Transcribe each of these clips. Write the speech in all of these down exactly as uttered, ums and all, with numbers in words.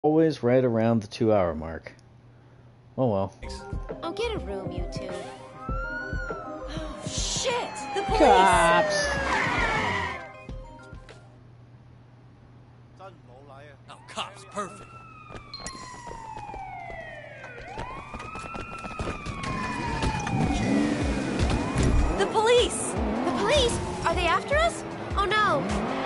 Always right around the two hour mark. Oh well. I'll get a room, you two. Oh, shit! The police! Cops! Oh, cops, perfect. The police! The police! Are they after us? Oh no!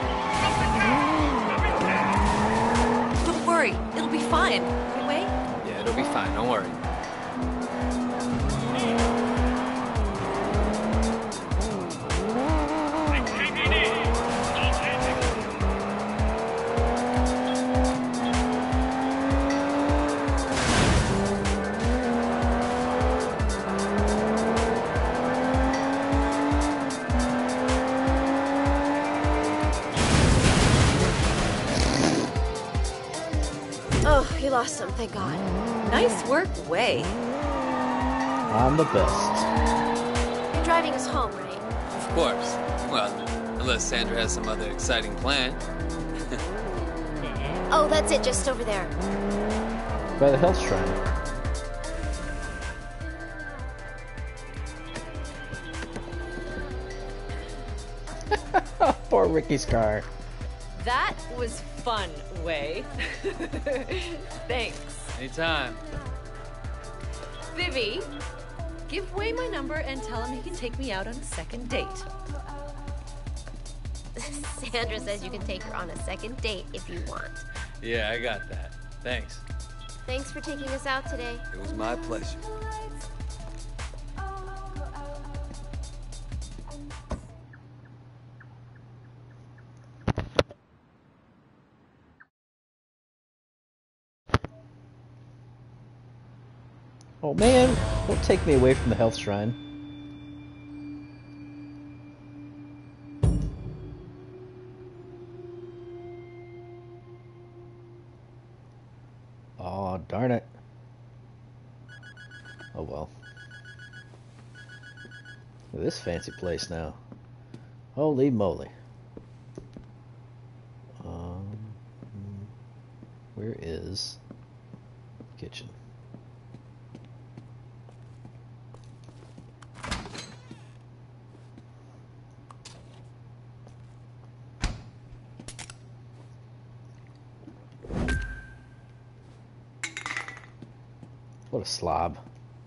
Don't worry, it'll be fine. Wait. Yeah, it'll be fine, don't worry. Oh, you lost some, thank God. Nice work, Wei. I'm the best. You're driving us home, right? Of course. Well, unless Sandra has some other exciting plan. Oh, that's it, just over there. By the health shrine. Poor Ricky's car. That was fun, Wei. Thanks. Anytime. Vivi, give Wei my number and tell him he can take me out on a second date. Sandra says you can take her on a second date if you want. Yeah, I got that. Thanks. Thanks for taking us out today. It was my pleasure. Oh man, don't take me away from the health shrine. Oh, darn it. Oh well. Look at this fancy place now. Holy moly. Um, where is the kitchen? What a slob.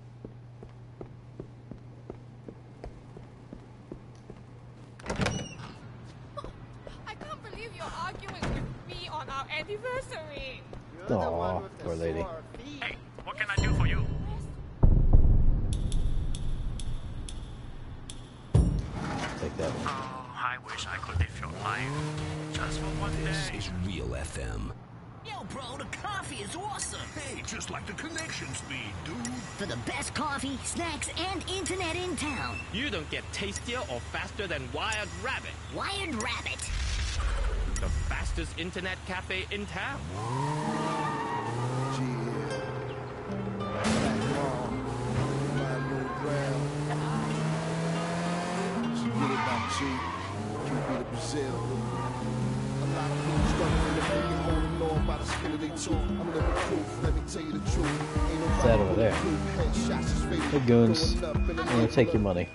I can't believe you're arguing with me on our anniversary. Aw, poor lady. Hey, what can I do for you? Take that one. Oh, I wish I could live your life. Just for one This day. is Real F M. Yo, bro, the coffee is awesome. Hey, just like the connection speed, dude. For the best coffee, snacks, and internet in town. You don't get tastier or faster than Wired Rabbit, Wired Rabbit. the fastest internet cafe in town. What's that over there? Hey goons, I'm gonna take your money.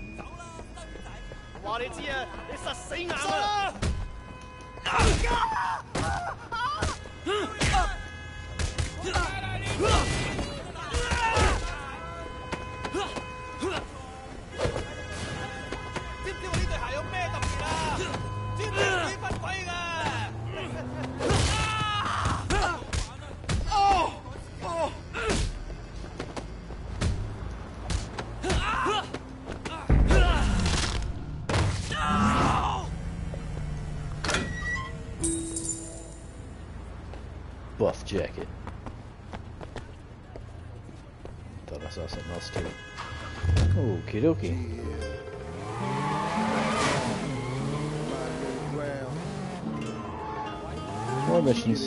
Buff jacket. Thought I saw something else too. Okie dokie. More missions.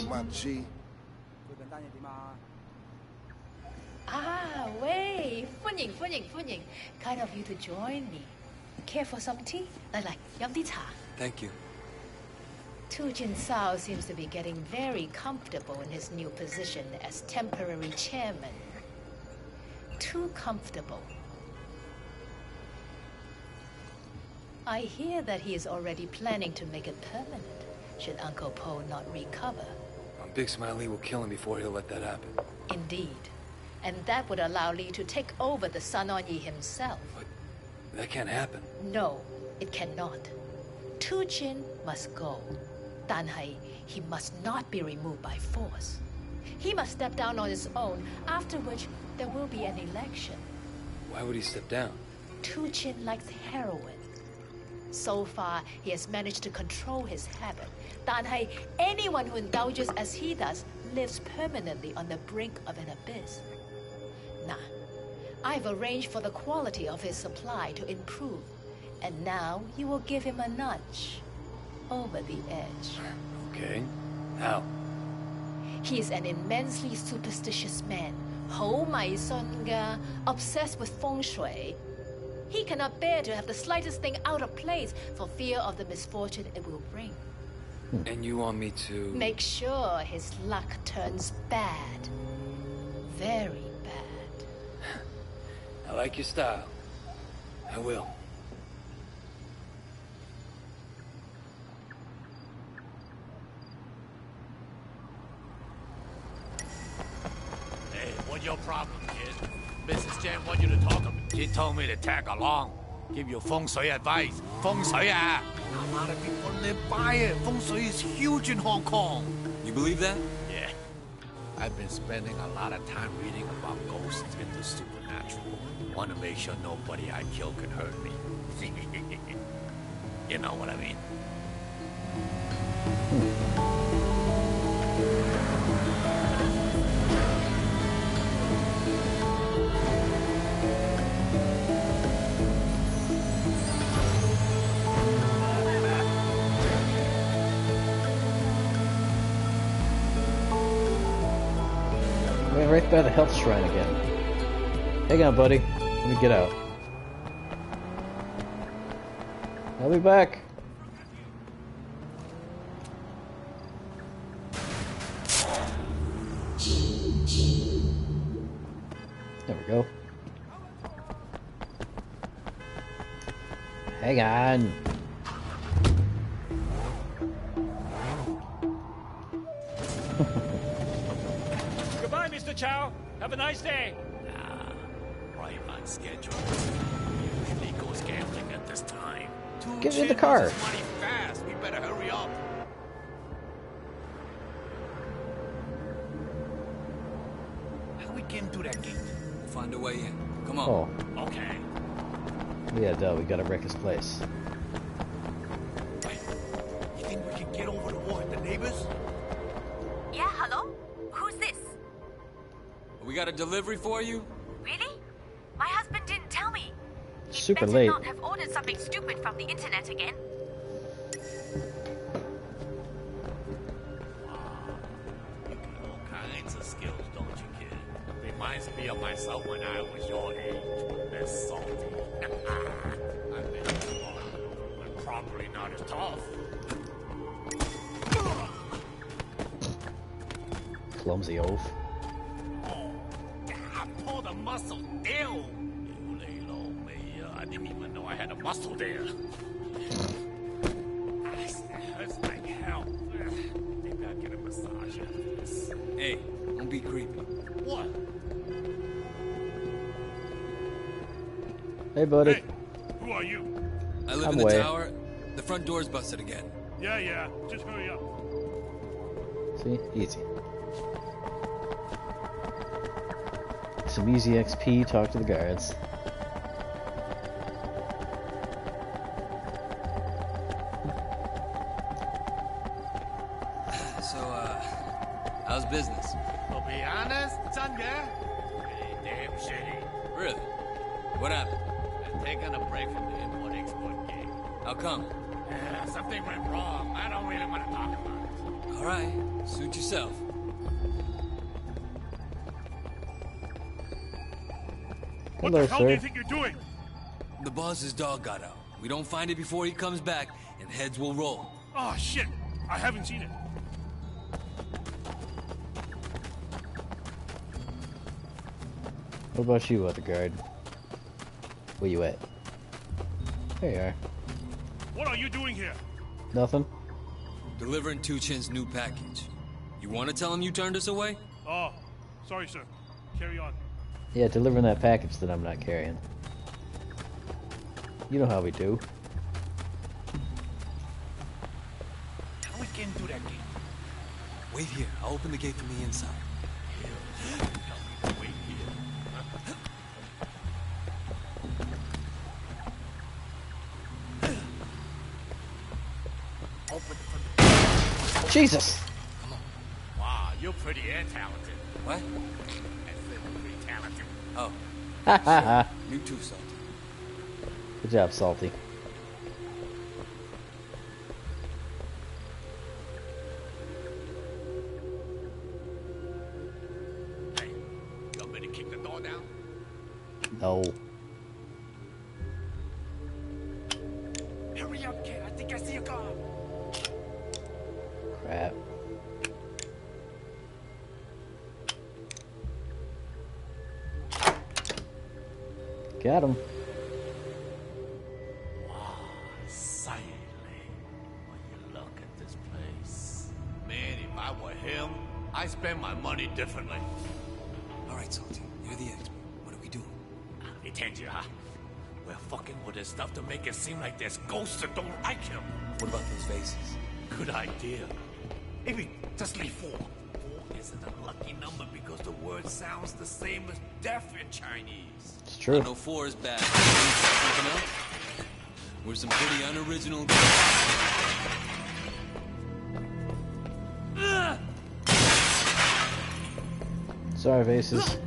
Ah, Wei, 歡迎歡迎歡迎 Kind of you to join me. Care for some tea? 嚟嚟，飲啲茶。 Thank you. Tu Jin Sao seems to be getting very comfortable in his new position as temporary chairman. Too comfortable. I hear that he is already planning to make it permanent, should Uncle Po not recover. Big Smiley will kill him before he'll let that happen. Indeed. And that would allow Lee to take over the Sun On Yee himself. But that can't happen. No, it cannot. Tu Jin must go. Dan Hai, he must not be removed by force. He must step down on his own, after which there will be an election. Why would he step down? Tu Jin likes heroin. So far, he has managed to control his habit. Dan Hai, anyone who indulges as he does, lives permanently on the brink of an abyss. Nah, I've arranged for the quality of his supply to improve. And now you will give him a nudge. Over the edge. Okay. How? He is an immensely superstitious man. Hou mai sun ga, obsessed with feng shui. He cannot bear to have the slightest thing out of place for fear of the misfortune it will bring. And you want me to... Make sure his luck turns bad. Very bad. I like your style. I will. Hey, what's your problem, kid? Missus Chen want you to talk to me. She told me to tag along. Give you feng shui advice. Feng shui, ah. A lot of people live by it. Feng shui is huge in Hong Kong. You believe that? Yeah. I've been spending a lot of time reading about ghosts and the supernatural. Want to make sure nobody I kill can hurt me. You know what I mean? We're right by the health shrine again. Hang on, buddy. Let me get out. I'll be back. There we go. Hang on. Goodbye, Mister Chow. Have a nice day. Nah, right on schedule. Usually goes gambling at this time. Get in the car. Money fast. We better hurry up. How we get into that gate? We'll find a way in. Come on. Oh. Okay. Yeah, duh, we gotta wreck his place. Wait, you think we can get over the wall with the neighbors? Yeah, hello? Who's this? We got a delivery for you? Really? My husband didn't tell me. He Super better late. not have ordered something stupid from the internet again. You got all kinds of skills, don't you, kid? Reminds me of myself when I was your age. That's salty. I've been smart, but probably not as tough. Clumsy oaf. Oh, I pulled a muscle. Ew. You lay low, me. I didn't even know I had a muscle there. It hurts like hell. Maybe I'll get a massage after this. Hey, don't be creepy. What? Hey, buddy. Hey, who are you? I live I'm in the away. tower. The front door's busted again. Yeah, yeah. Just hurry up. See? Easy. Some easy X P, talk to the guards. So, uh, how's business? To be honest, Sunday, pretty damn shitty. Really? What happened? I'm taking a break from the import-export game. How come? Yeah, something went wrong. I don't really want to talk about it. All right, suit yourself. What Hello, the hell do you sir. think you're doing? The boss's dog got out. We don't find it before he comes back, and heads will roll. Oh, shit. I haven't seen it. What about you, other guard? Where you at? There you are. What are you doing here? Nothing? Delivering Two Chin's new package. You want to tell him you turned us away? Oh, sorry, sir. Carry on. Yeah, delivering that package that I'm not carrying. You know how we do. How we get into that gate? Wait here. I'll open the gate from the inside. Wait here. Open from the... Jesus! Wow, you're pretty and talented. What? I said you're pretty talented. Oh. Ha ha ha. You too, Salty. Good job, Salty. Hey, you want me to kick the door down? No. Hurry up, kid. I think I see a car. Crap. Got him. Wow, silently. When you look at this place. Man, if I were him, I'd spend my money differently. Alright, Salty. You're the expert. What are we doing? They tend you, huh? We're fucking with his stuff to make it seem like there's ghosts that don't like him. What about those vases? Good idea. Maybe just leave four. Four is an unlucky number because the word sounds the same as death in Chinese. It's true. I know four is bad. Something else? We're some pretty unoriginal guys. Sorry, Vases.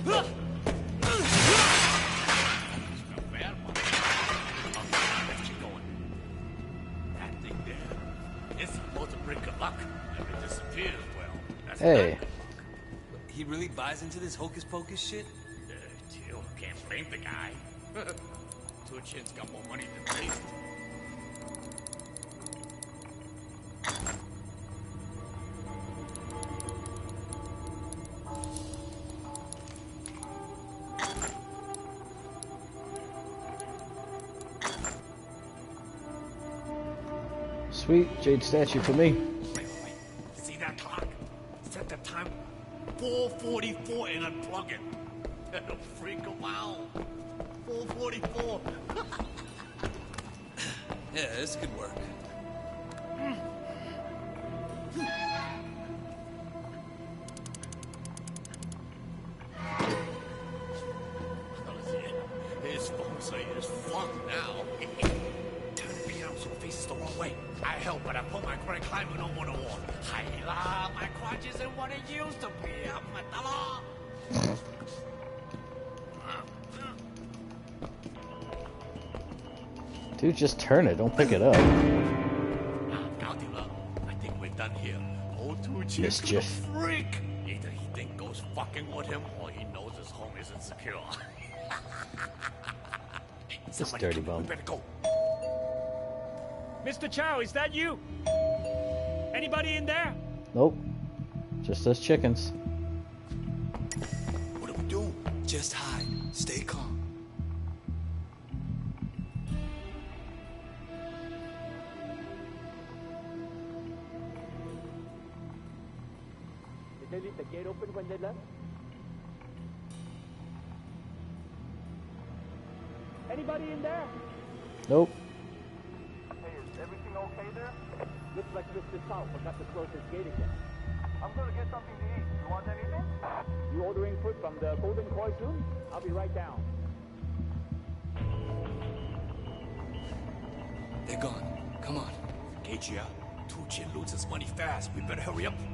Hey. He really buys into this hocus pocus shit? Uh, Jill, can't blame the guy. Two Chin's got more money than me. Sweet jade statue for me. See that clock? Set the time four forty-four and unplug it. That'll freak him out. four forty-four. Yeah, this could work. His phone say is fucked now. Turn me out so faces the wrong way. I help, but I put my credit climbing over the wall. Hi la, my crotch isn't what it used to be. I'm a dollar. Dude, just turn it. Don't pick it up. Godzilla, I think we're done here. Old Two Chin Mischief. freak. Either he think goes fucking with him, or he knows his home isn't secure. This dirty bum. We better go. Mister Chow, is that you? Anybody in there? Nope. Just us chickens. What do we do? Just hide. Stay calm. Did they leave the gate open when they left? Anybody in there? Nope. Hey, is everything okay there? Looks like Mister Chow forgot to close his gate again. I'm gonna get something to eat. You want anything? You ordering food from the Golden Koi soon? I'll be right down. They're gone. Come on. Gagea, Two Chin loses money fast. We better hurry up.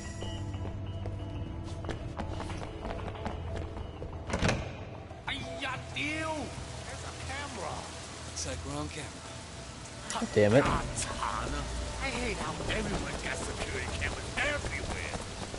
Ay-ya, deal! There's a camera. Looks like we're on camera. God damn it. God, Tana. I hate how everyone's got security cameras everywhere.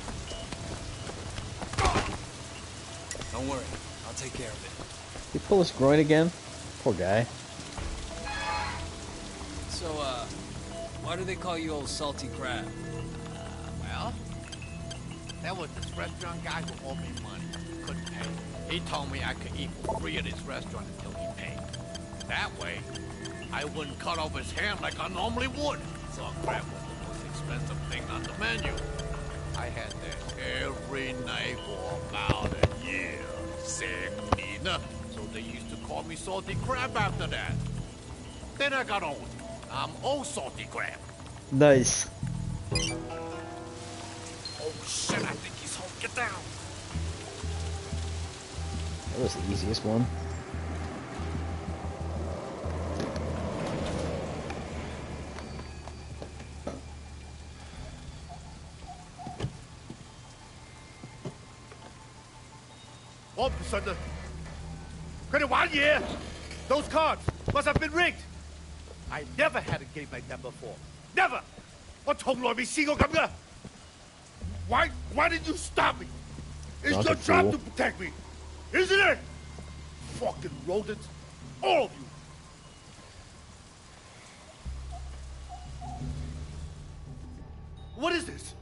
Don't worry. I'll take care of it. He pull his groin again? Poor guy. So, uh, why Why do they call you old salty crab? Well, there was this restaurant guy who owed me money. Couldn't pay. He told me I could eat for free at his restaurant until he paid. That way, I wouldn't cut off his hand like I normally would. So crab was the most expensive thing on the menu. I had that every night for about a year. Sick, Nina. So they used to call me Salty Crab after that. Then I got old. I'm old Salty Crab. Nice. Oh shit, I think he's home. Get down. That was the easiest one. Officer, those cards must have been rigged. I never had a game like that before. Never. Why? Why did you stop me? It's Not your a job fool. to protect me, isn't it? Fucking rodents, all of you. What is this?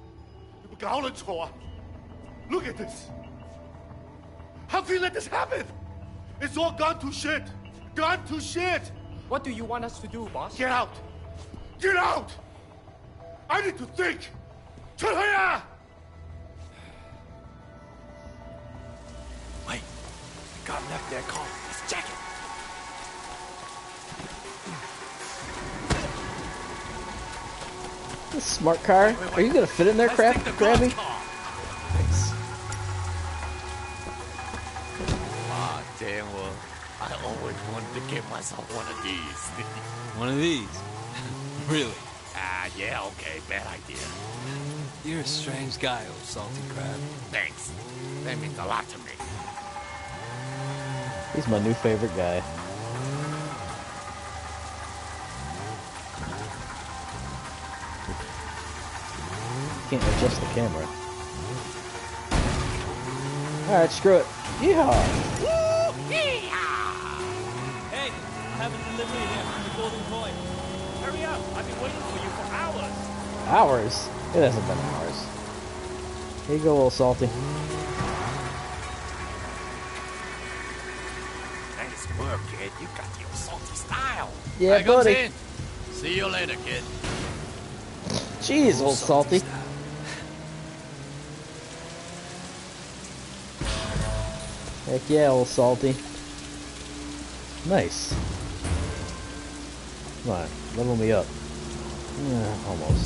Look at this. How can you let this happen? It's all gone to shit. Gone to shit. What do you want us to do, boss? Get out. Get out. I need to think. Wait. The guy left their car. His jacket. This smart car. Are you gonna fit in there, crap, Krabby? Thanks. Ah, damn well. I always wanted to get myself one of these. One of these? Really? Ah, yeah, okay, bad idea. You're a strange guy, old salty crab. Thanks. That means a lot to me. He's my new favorite guy. Can't adjust the camera. Alright, screw it. Yeehaw! Hey, have a delivery here from the Golden Coin. Hurry up, I've been waiting for you for hours. Hours? It hasn't been hours. Here you go, old salty. Nice work, kid. You got your salty style. Yeah, Here comes buddy. in. See you later, kid. Jeez, old salty. Heck yeah, old salty. Nice. Come on, level me up. Yeah, almost.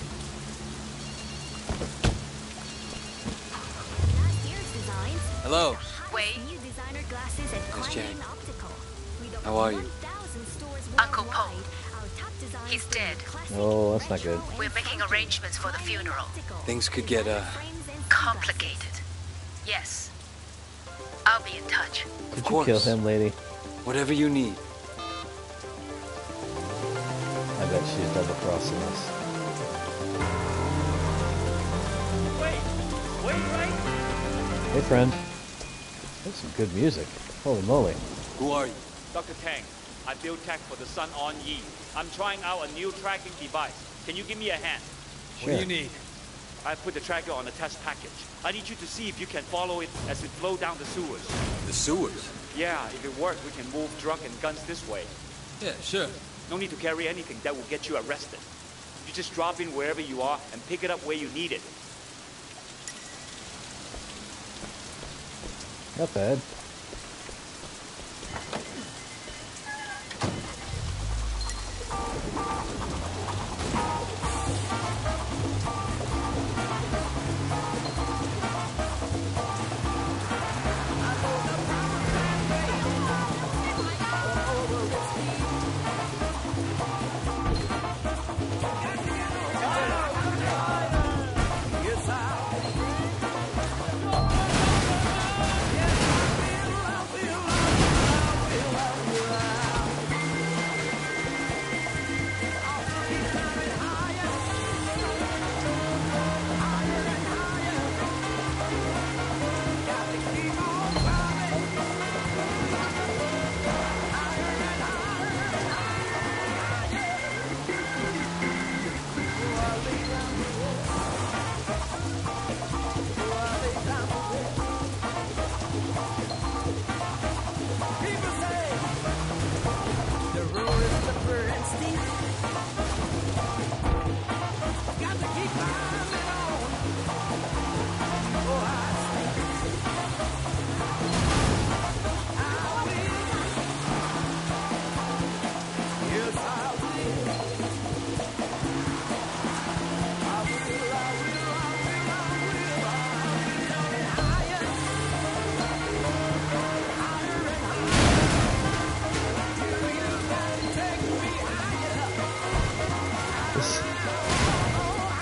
Hello. Wait. New designer glasses at Miss Jane. Klein Optical. With How are you? one thousand stores Uncle worldwide, Poe. our top designers He's dead. Oh, that's not good. We're making arrangements for the funeral. Things could get, uh... Complicated. Yes. I'll be in touch. Did Of you kill course. him, lady? Whatever you need. I bet she's double crossing us. Wait, wait, right? Hey, friend. That's some good music. Holy moly. Who are you? Doctor Tang, I built tech for the Sun On Yi. I'm trying out a new tracking device. Can you give me a hand? What do you need? I put the tracker on a test package. I need you to see if you can follow it as it flows down the sewers. The sewers? Yeah, if it works, we can move drug and guns this way. Yeah, sure. No need to carry anything that will get you arrested. You just drop in wherever you are and pick it up where you need it. Not bad.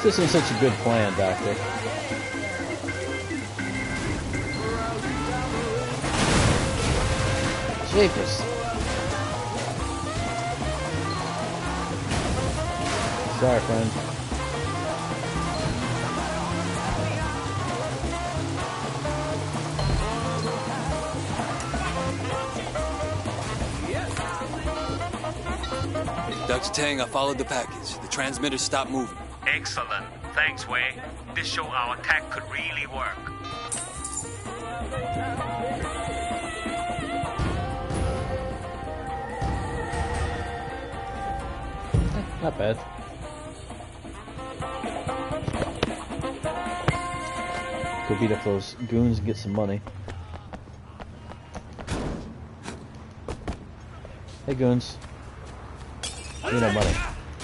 This isn't such a good plan, Doctor. Jeepers. Sorry, friend. Doctor Tang, I followed the package. The transmitter stopped moving. Excellent. Thanks, Wei. This show our tech could really work. Not bad. Go beat up those goons and get some money. Hey goons. You know money.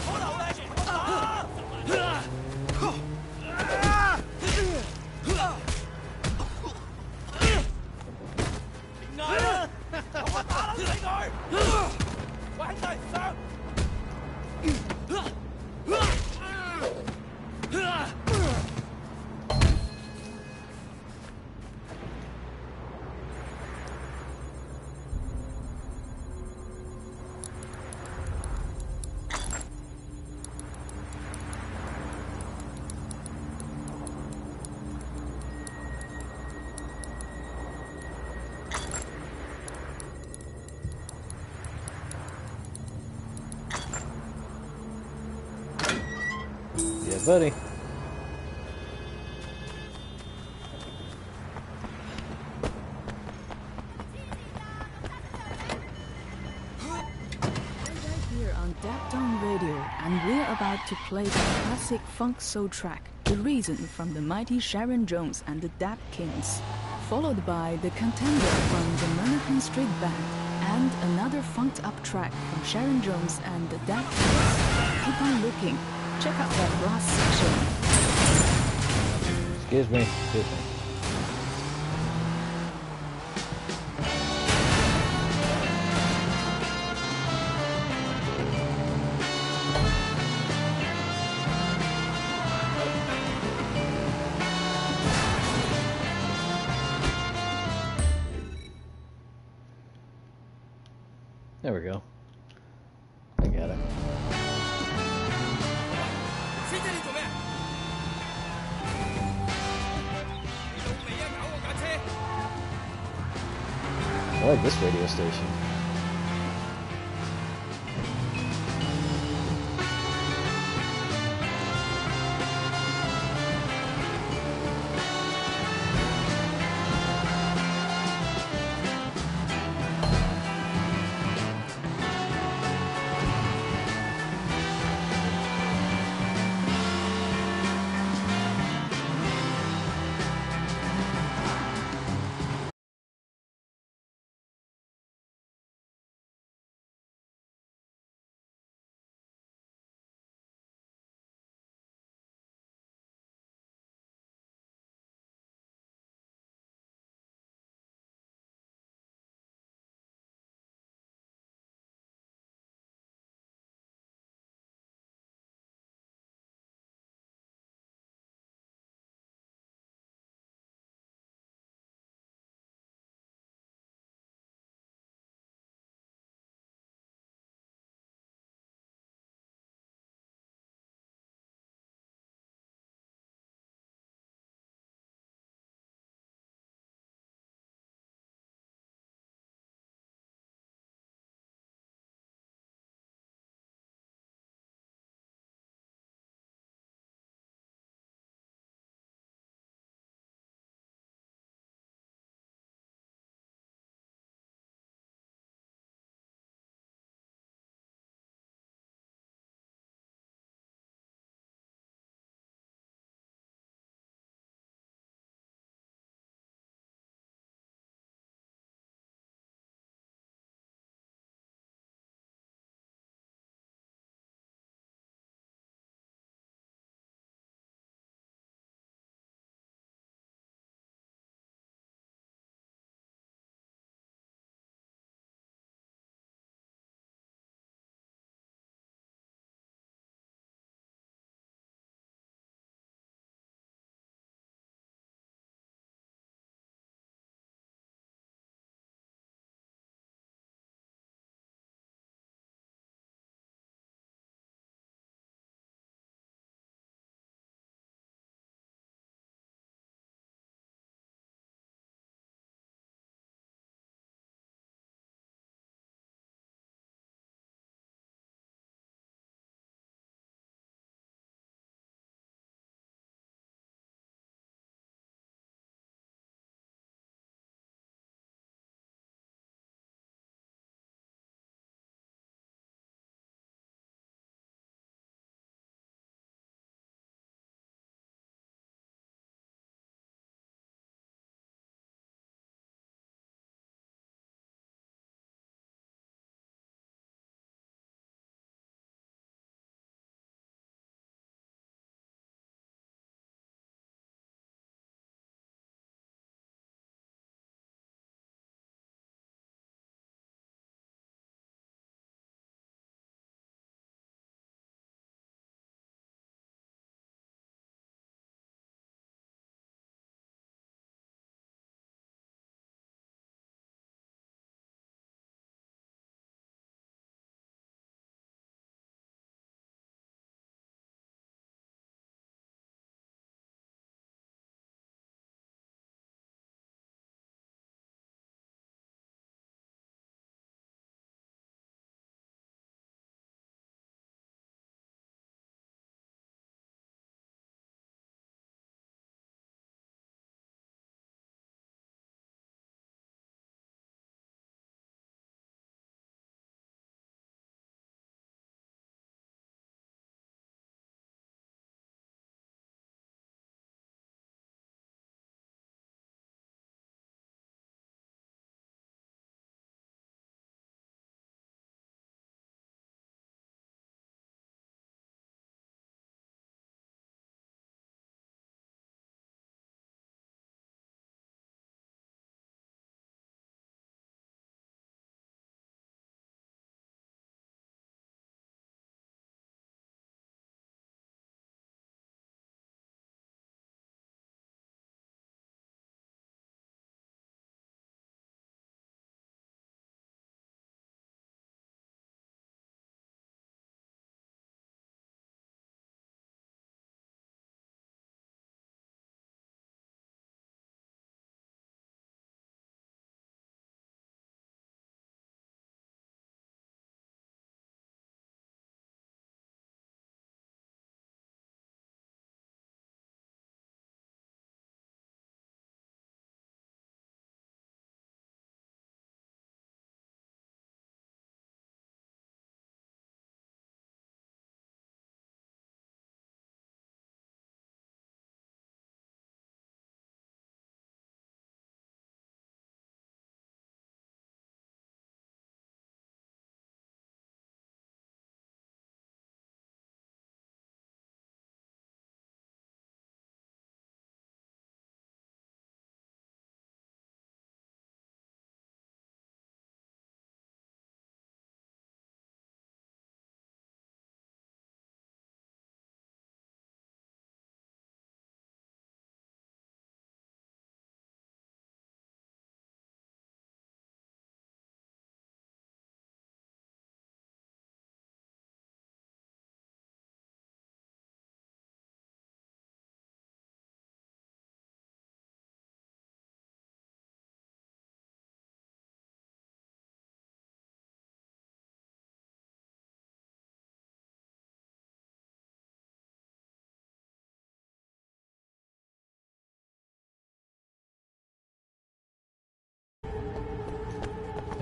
Yeah, buddy. Here on Daptone Radio, and we're about to play the classic funk soul track, The Reason from the mighty Sharon Jones and the Dap Kings, followed by The Contender from the Manhattan Street Band, and another funked up track from Sharon Jones and the Dap Kings. Keep on looking. Check out that brass section. Excuse me. Excuse me. There we go. I got it. I like this radio station.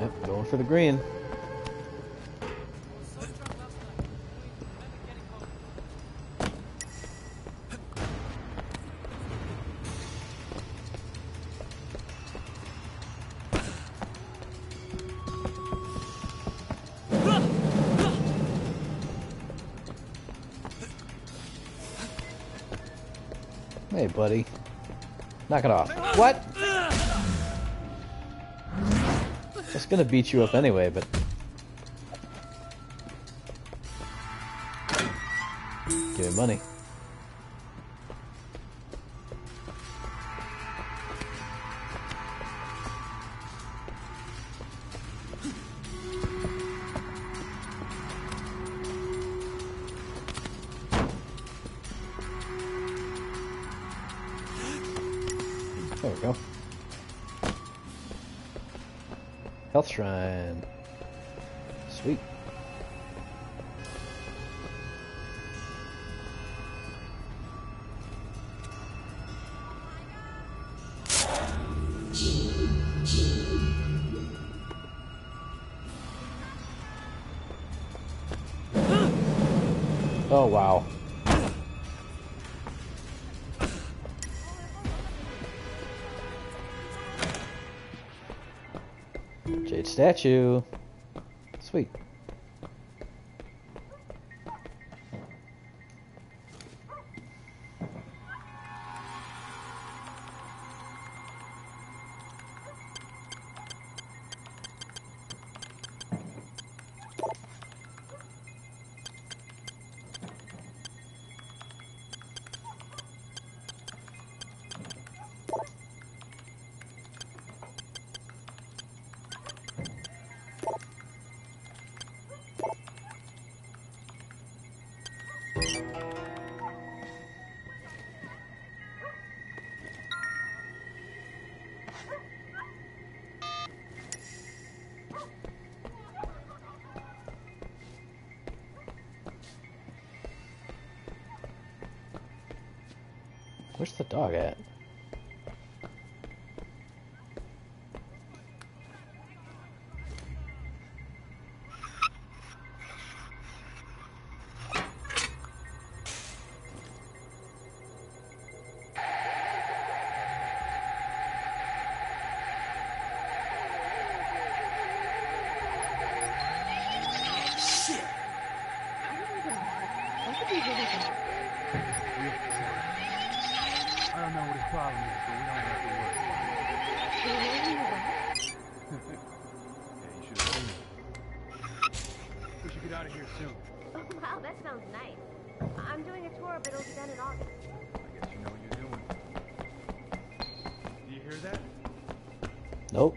Yep, going for the green. Hey, buddy. Knock it off. What? I was gonna beat you up anyway, but... Give me money. There we go. Health shrine. Sweet. Oh, wow. Jade statue. Sweet. Where's the dog at? I don't know what his problem is, but we don't have to worry. Yeah, you should have seen it. We should get out of here soon. Oh, wow, that sounds nice. I'm doing a tour, but it'll be done in August. I guess you know what you're doing. Do you hear that? Nope.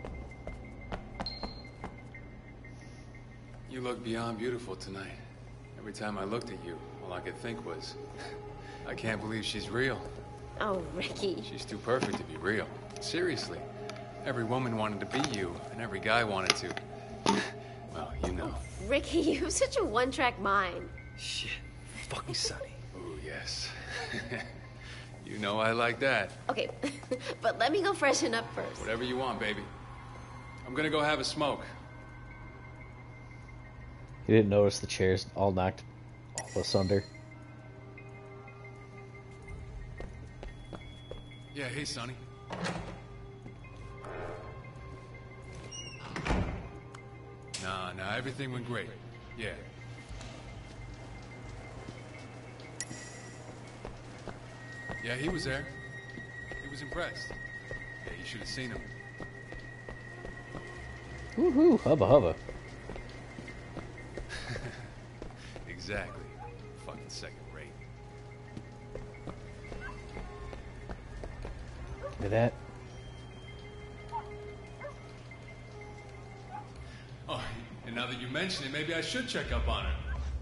You look beyond beautiful tonight. Every time I looked at you, all I could think was, I can't believe she's real. Oh, Ricky. She's too perfect to be real. Seriously. Every woman wanted to be you, and every guy wanted to. Well, you know. Ricky, you have such a one-track mind. Shit. Fucking Sonny. Ooh, yes. You know I like that. Okay, but let me go freshen up first. Whatever you want, baby. I'm gonna go have a smoke. You didn't notice the chairs all knocked all asunder. Yeah, hey, Sonny. Nah, nah, everything went great. Yeah. Yeah, he was there. He was impressed. Yeah, you should have seen him. Woohoo, hubba hubba. Exactly. Fucking second rate. Give me that. Oh, and now that you mention it, maybe I should check up on her.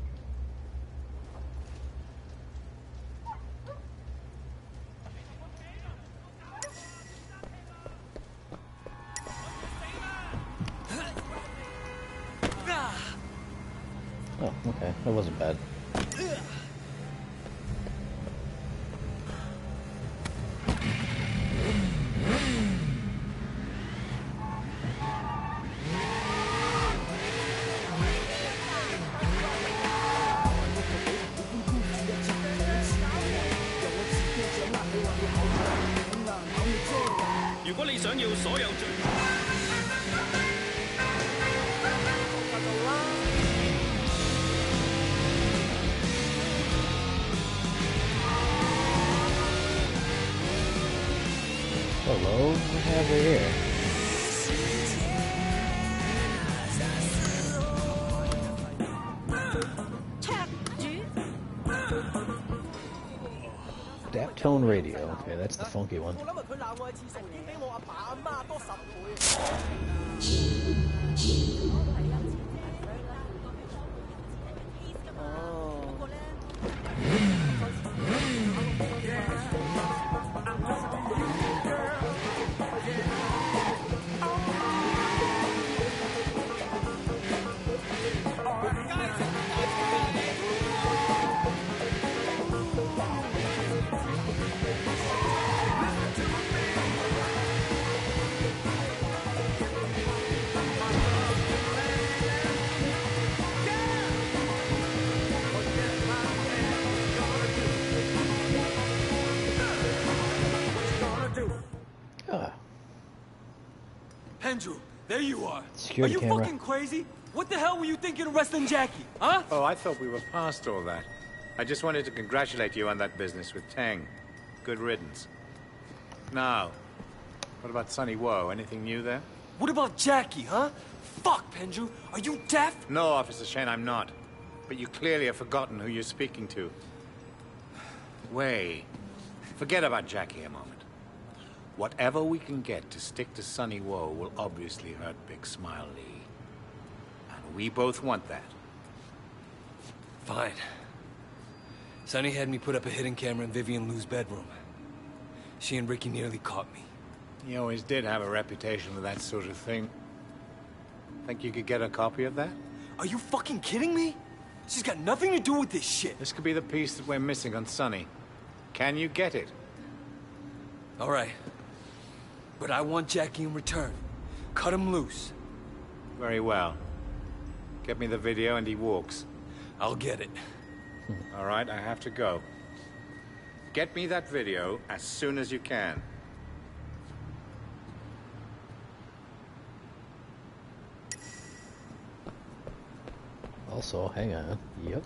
Oh, okay. That wasn't bad. 果你想要所有最 Hello, what have we here? Daptone Radio. Okay, that's the funky one. Andrew, there you are. Security are you camera. fucking crazy? What the hell were you thinking arresting Jackie, huh? Oh, I thought we were past all that. I just wanted to congratulate you on that business with Tang. Good riddance. Now, what about Sonny Woe? Anything new there? What about Jackie, huh? Fuck, Pendrew. Are you deaf? No, Officer Shane, I'm not. But you clearly have forgotten who you're speaking to. Wei, forget about Jackie a moment. Whatever we can get to stick to Sonny Woe will obviously hurt Big Smile Lee. And we both want that. Fine. Sonny had me put up a hidden camera in Vivian Liu's bedroom. She and Ricky nearly caught me. He always did have a reputation for that sort of thing. Think you could get a copy of that? Are you fucking kidding me? She's got nothing to do with this shit. This could be the piece that we're missing on Sonny. Can you get it? All right. But I want Jackie in return. Cut him loose. Very well. Get me the video and he walks. I'll get it. All right, I have to go. Get me that video as soon as you can. Also, hang on. Yep.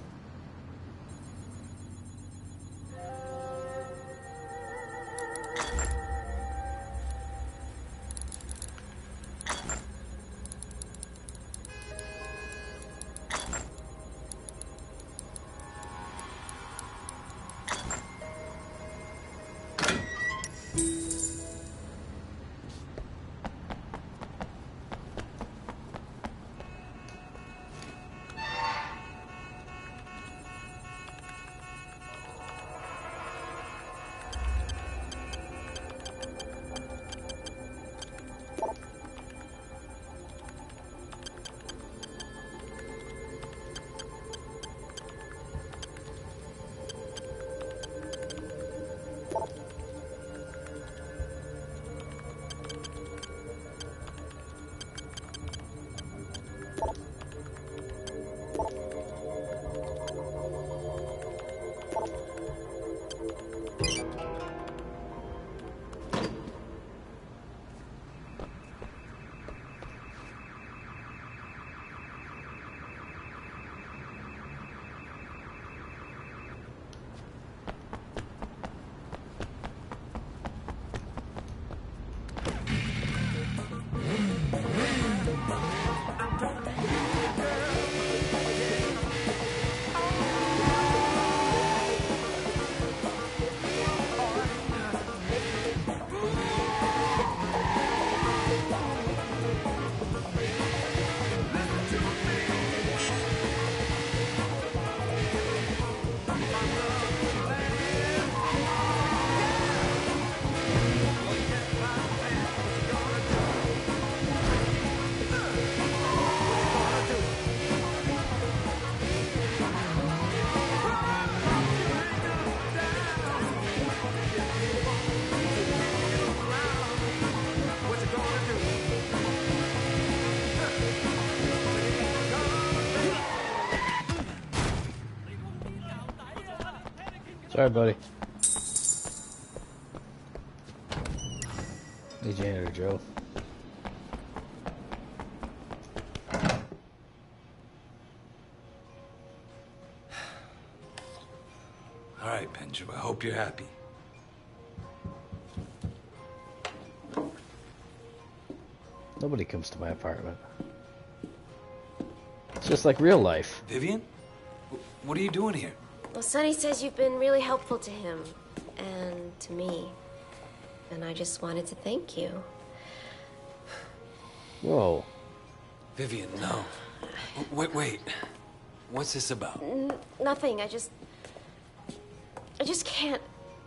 Sorry, buddy. Hey, Janitor Joe. All right, Benju, I hope you're happy. Nobody comes to my apartment. It's just like real life. Vivian? What are you doing here? Well, Sonny says you've been really helpful to him and to me. And I just wanted to thank you. Whoa. Vivian, no. Wait, wait. What's this about? N nothing. I just... I just can't...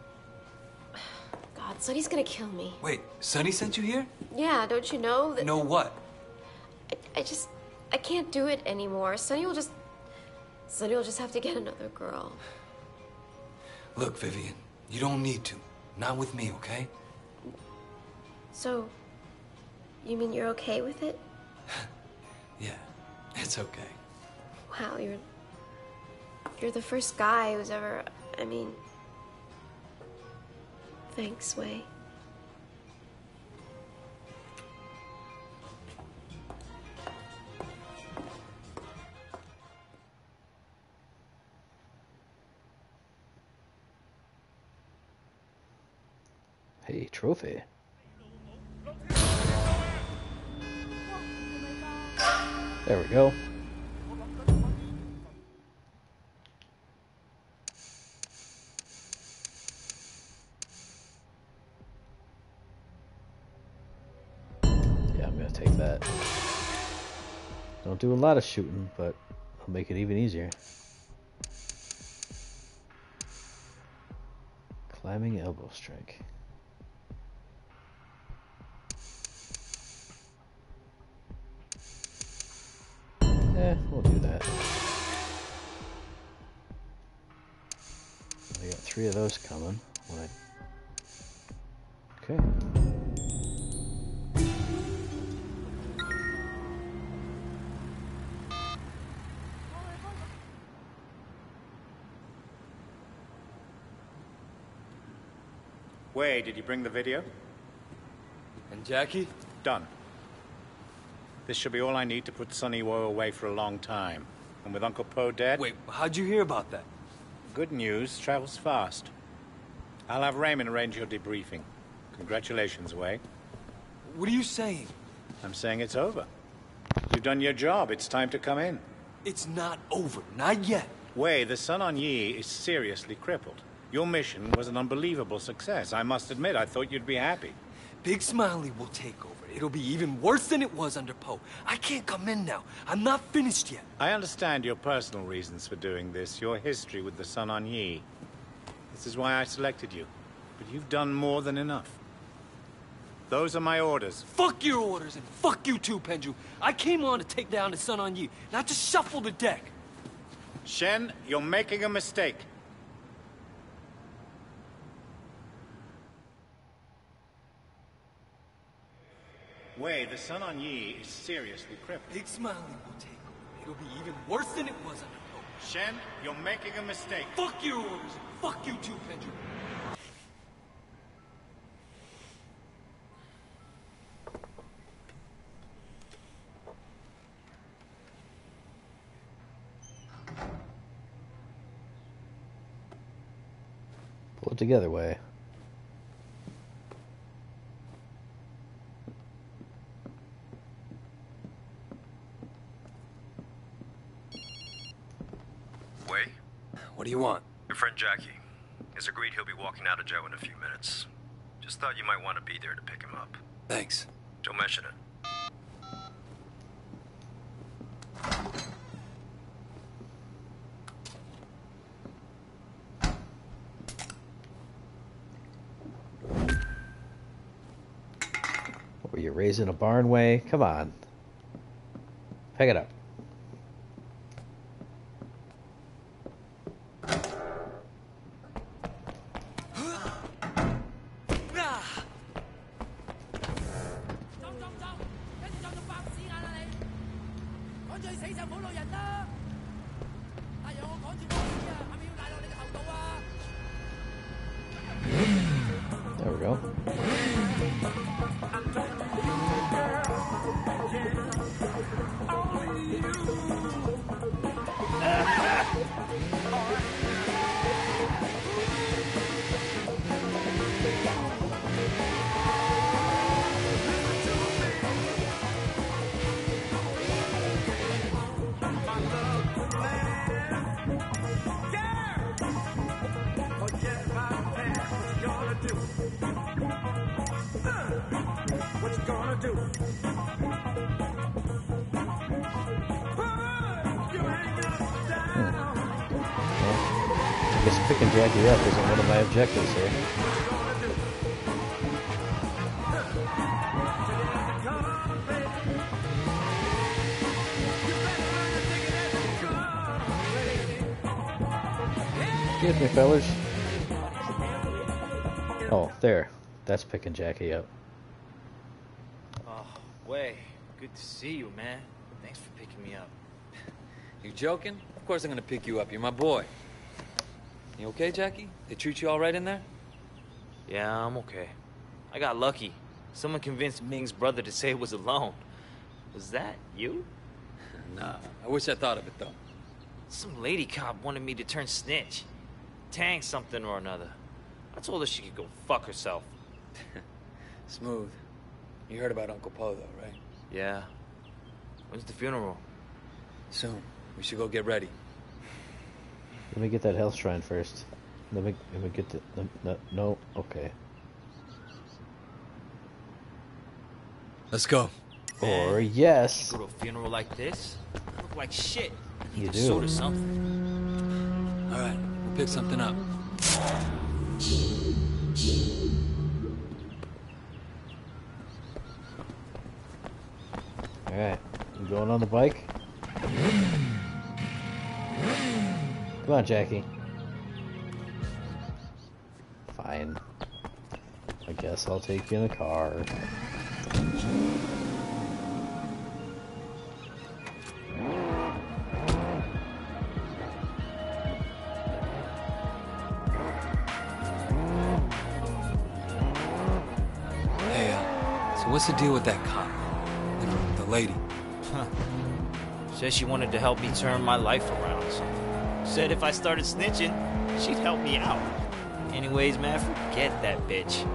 God, Sonny's gonna kill me. Wait, Sonny sent you here? Yeah, don't you know that... Know what? I, I just... I can't do it anymore. Sonny will just... Sonny will just have to get another girl. Look, Vivian, you don't need to. Not with me, okay? So... You mean you're okay with it? Yeah, it's okay. Wow, you're... You're the first guy who's ever... I mean... Thanks, Wei. Hey, trophy. There we go. Yeah, I'm gonna take that. Don't do a lot of shooting, but I'll make it even easier. Climbing elbow strike. Eh, we'll do that. I got three of those coming. What? Okay. Wei, did you bring the video? And Jackie? Done. This should be all I need to put Sonny Woe away for a long time. And with Uncle Po dead... Wait, how'd you hear about that? Good news travels fast. I'll have Raymond arrange your debriefing. Congratulations, Wei. What are you saying? I'm saying it's over. You've done your job. It's time to come in. It's not over. Not yet. Wei, the Sun On Yi is seriously crippled. Your mission was an unbelievable success. I must admit, I thought you'd be happy. Big Smiley will take over. It'll be even worse than it was under Poe. I can't come in now. I'm not finished yet. I understand your personal reasons for doing this, your history with the Sun On Yi. This is why I selected you. But you've done more than enough. Those are my orders. Fuck your orders, and fuck you too, Penju. I came on to take down the Sun On Yi, not to shuffle the deck. Shen, you're making a mistake. Wei, the Sun On Yi is seriously crippled. Big Smiley will take over. It'll be even worse than it was under Poe. Shen, you're making a mistake. Fuck your orders, and fuck you too, Penju. Pull it together, Wei. Wei? What do you want? Your friend Jackie. Has agreed he'll be walking out of Joe in a few minutes. Just thought you might want to be there to pick him up. Thanks. Don't mention it. What were you raising a barn, Wei? Come on. Pick it up. There we go. gonna do? I guess picking Jackie up isn't one of my objectives here. Excuse me, fellas. Oh, there. That's picking Jackie up. Oh, Way, good to see you, man. Thanks for picking me up. You joking? Of course I'm gonna pick you up. You're my boy. You okay, Jackie? They treat you all right in there? Yeah, I'm okay. I got lucky. Someone convinced Ming's brother to say it was alone. Was that you? Nah, I wish I thought of it, though. Some lady cop wanted me to turn snitch. Tang something or another. I told her she could go fuck herself. Smooth. You heard about Uncle Po, though, right? Yeah. When's the funeral? Soon. We should go get ready. Let me get that health shrine first. Let me let me get the no, no, no okay. Let's go. Or yes. You go to a funeral like this? I look like shit. I need You a do. suit or something. All right, we'll pick something up. All right, you going on the bike? Come on, Jackie. Fine. I guess I'll take you in the car. Hey, uh, so what's the deal with that cop? The, the lady? Huh. Said she wanted to help me turn my life around or something. Said if I started snitching, she'd help me out. Anyways, man, forget that bitch.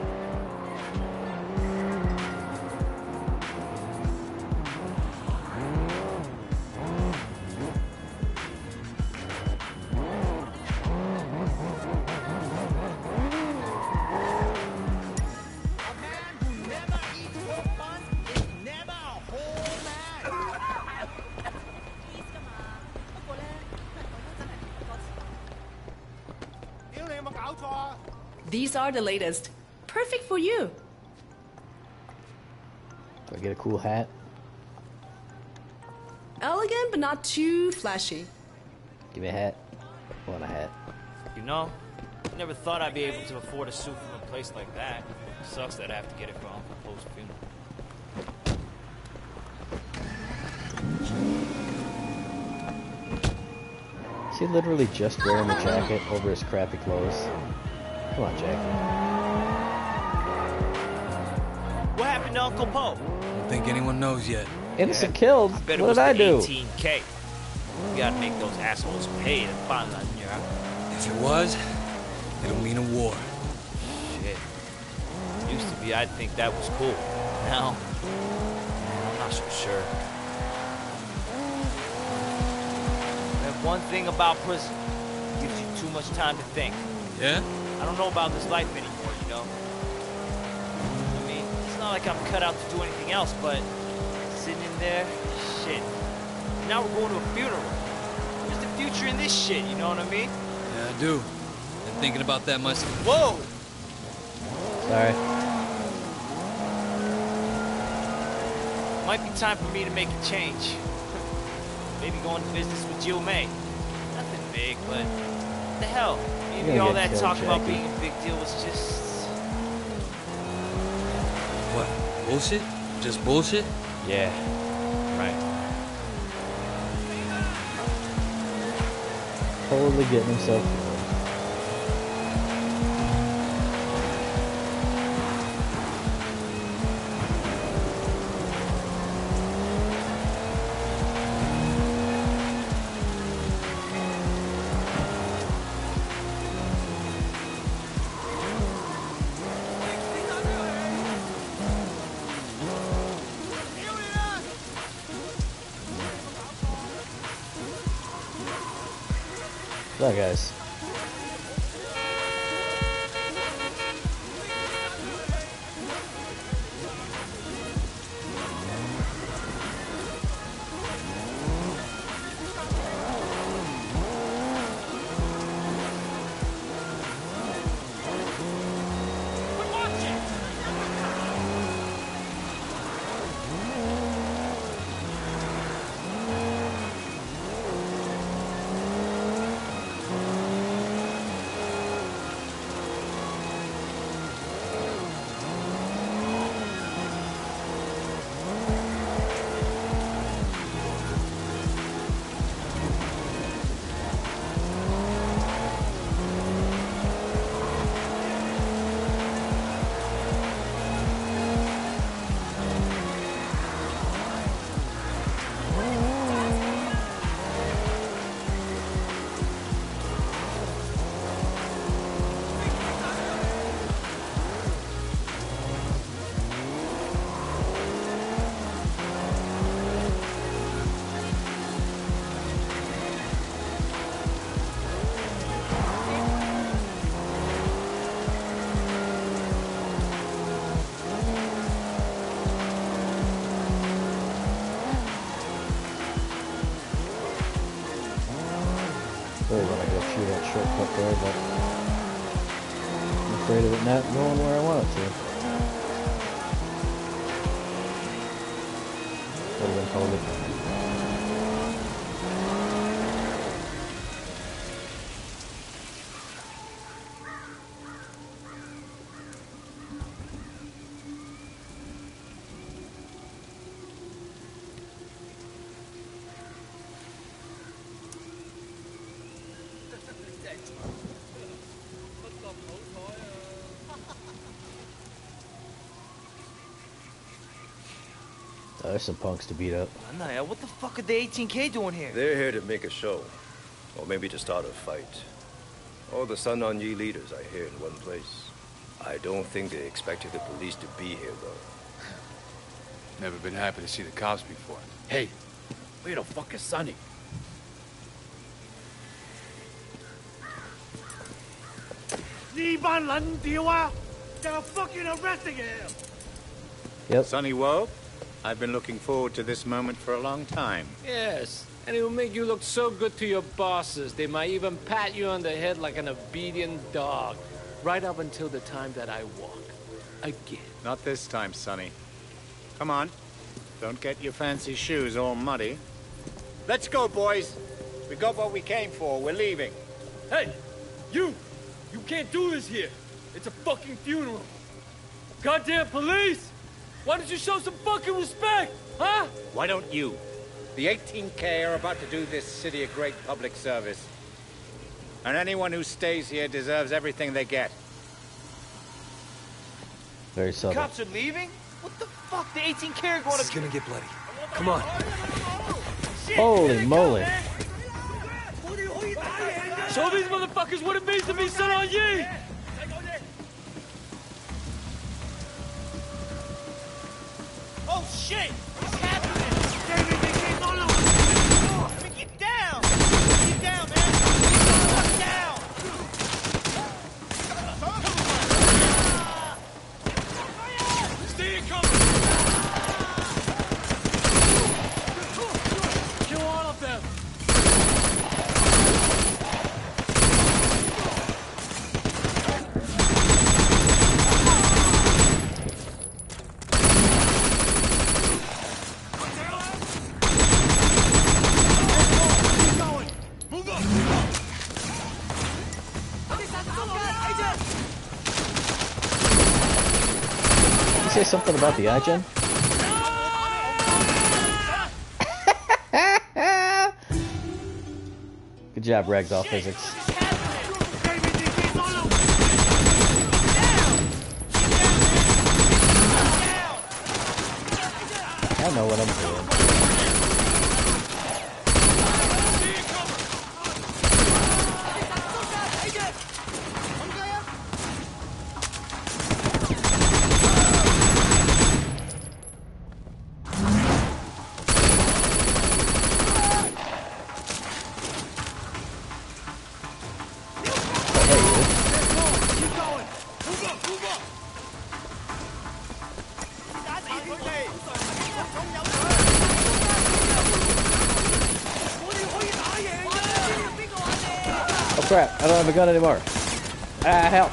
These are the latest. Perfect for you. Do I get a cool hat? Elegant, but not too flashy. Give me a hat. I want a hat. You know, I never thought I'd be able to afford a suit from a place like that. Sucks that I have to get it for Uncle Po's funeral. Is he literally just wearing a jacket over his crappy clothes? Come on, Jackie. What happened to Uncle Po? Don't think anyone knows yet. Innocent killed? I bet it What was did I the do? eighteen K. You gotta make those assholes pay to find that near. If it was, it'll mean a war. Shit. Used to be I'd think that was cool. Now, I'm not so sure. That one thing about prison, it gives you too much time to think. Yeah? I don't know about this life anymore, you know? I mean, it's not like I'm cut out to do anything else, but sitting in there, shit. Now we're going to a funeral. Where's the future in this shit, you know what I mean? Yeah, I do. Been thinking about that myself. Whoa! Sorry. Might be time for me to make a change. Maybe go into business with Jill May. Nothing big, but what the hell? Maybe You're all gonna that get talk killed, about Jackie. being a big deal was just... What? Bullshit? Just bullshit? Yeah, right. Totally getting himself killed. Bye, guys. Really want to go through that shortcut there, but I'm afraid of it not going where I want it to. What do they call it? Oh, there's some punks to beat up. Anaya, what the fuck are the eighteen K doing here? They're here to make a show. Or maybe to start a fight. All the Sun On Yee leaders are here in one place. I don't think they expected the police to be here, though. Never been happy to see the cops before. Hey, where the fuck is Sonny? They're fucking arresting him! Yep. Sonny Woe, I've been looking forward to this moment for a long time. Yes, and it will make you look so good to your bosses. They might even pat you on the head like an obedient dog. Right up until the time that I walk. Again. Not this time, Sonny. Come on. Don't get your fancy shoes all muddy. Let's go, boys. We got what we came for. We're leaving. Hey, you! You can't do this here. It's a fucking funeral. Goddamn police! Why don't you show some fucking respect, huh? Why don't you? The eighteen K are about to do this city a great public service. And anyone who stays here deserves everything they get. Very subtle. Cops are leaving? What the fuck? The eighteen K are going to... It's gonna get bloody. Come on. Holy moly. Show these motherfuckers what it means to be Sun On Yee! Oh shit! What's happening? Get down! Get down, man! Get down! Stay coming! Kill all of them! Say something about the iGen? Good job, Ragdoll Physics. I know what I'm doing. Crap, I don't have a gun anymore. Ah, help.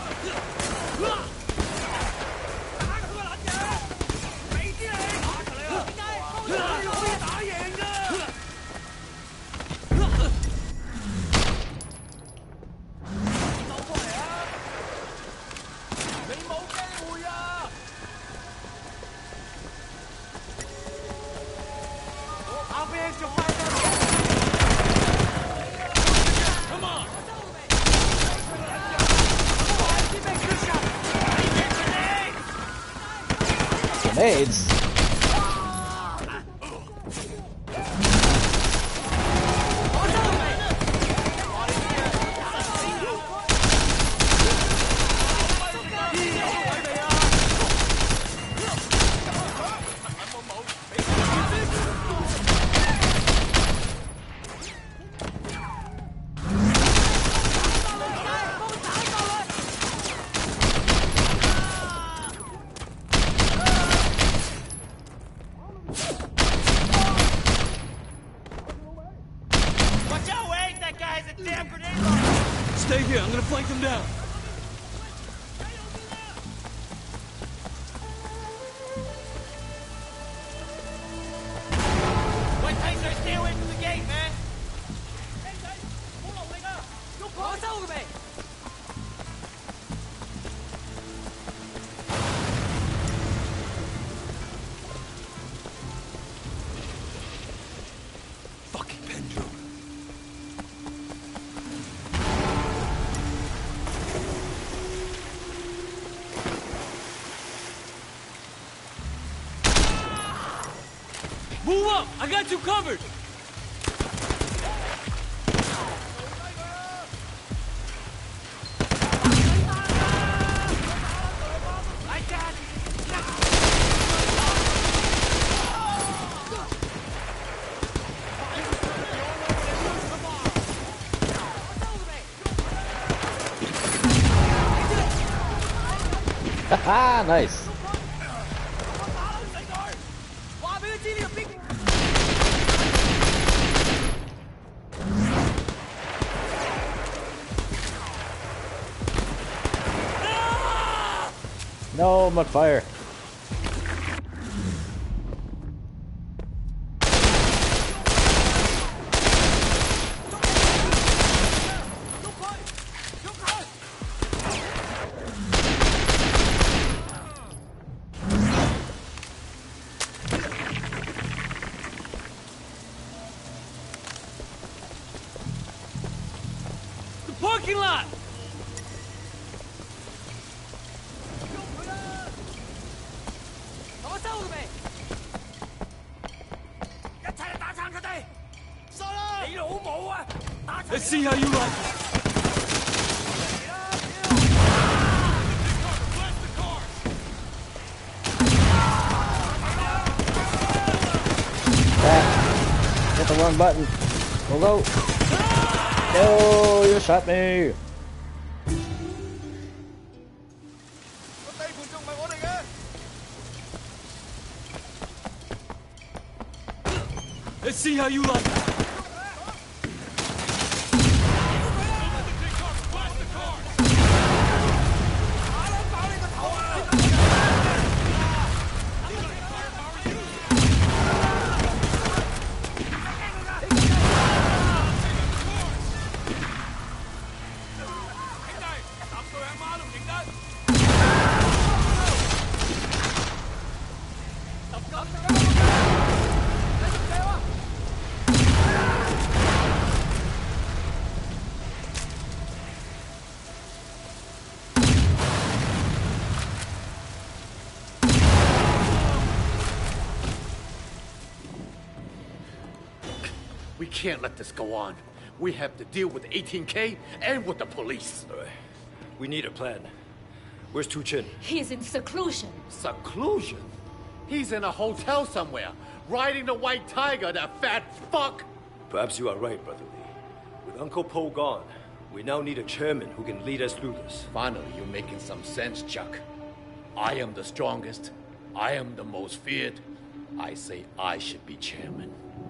Grenades? Watch out, Wade! That guy has a damn grenade! Stay here. I'm gonna flank them down. Wait, Taser, stay away from the gate, man. Fucking Pendrew. Move up! I got you covered! Haha, nice. No, I'm on fire. The parking lot! Let's see how you like it. Ah, hit the wrong button. Hello. No, you shot me. Let's see how you like it. We can't let this go on. We have to deal with eighteen K and with the police. All right. We need a plan. Where's Tu Chin? He's in seclusion. Seclusion? He's in a hotel somewhere, riding the white tiger, that fat fuck! Perhaps you are right, Brother Lee. With Uncle Po gone, we now need a chairman who can lead us through this. Finally, you're making some sense, Chuck. I am the strongest. I am the most feared. I say I should be chairman.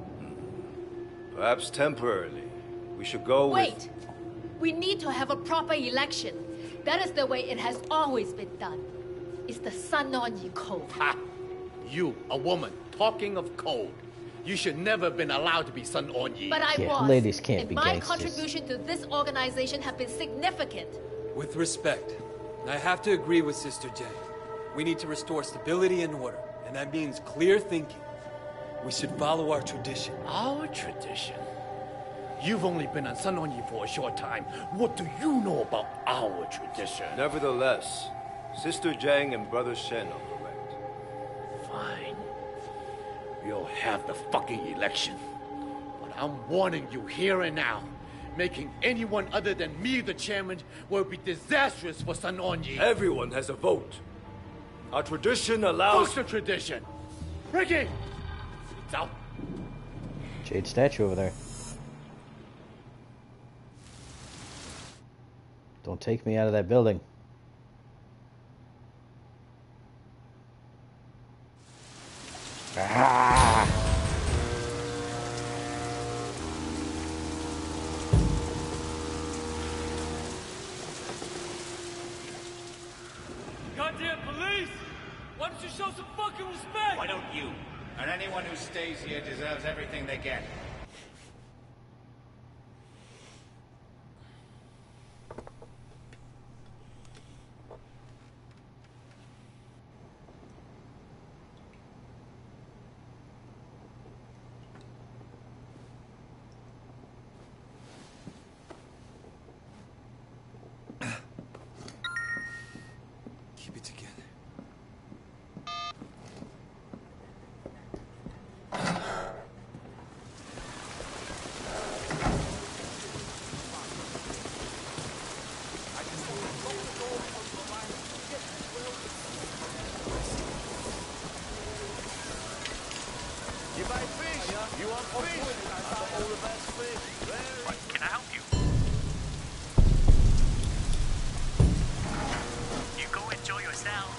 Perhaps temporarily. We should go Wait! with... We need to have a proper election. That is the way it has always been done. It's the Sun On Yee Code. Ha! You, a woman, talking of code. You should never have been allowed to be Sun On Yee. But I Yeah, was. ladies can't and be my gangsters. contribution to this organization have been significant. With respect, I have to agree with Sister Jane. We need to restore stability and order, and that means clear thinking. We should follow our tradition. Our tradition? You've only been on Sun On Yee for a short time. What do you know about our tradition? Nevertheless, Sister Zhang and Brother Shen are correct. Fine. You'll have the fucking election. But I'm warning you here and now. Making anyone other than me the chairman will be disastrous for Sun On Yee. Everyone has a vote. Our tradition allows... Fuck the tradition! Ricky! It's out. Jade statue over there. Don't take me out of that building. Ah! show some fucking respect? Why don't you? And anyone who stays here deserves everything they get. Keep it together. You buy fish? You want fish? I got all the best fish. Right, can I help you? You go enjoy yourself.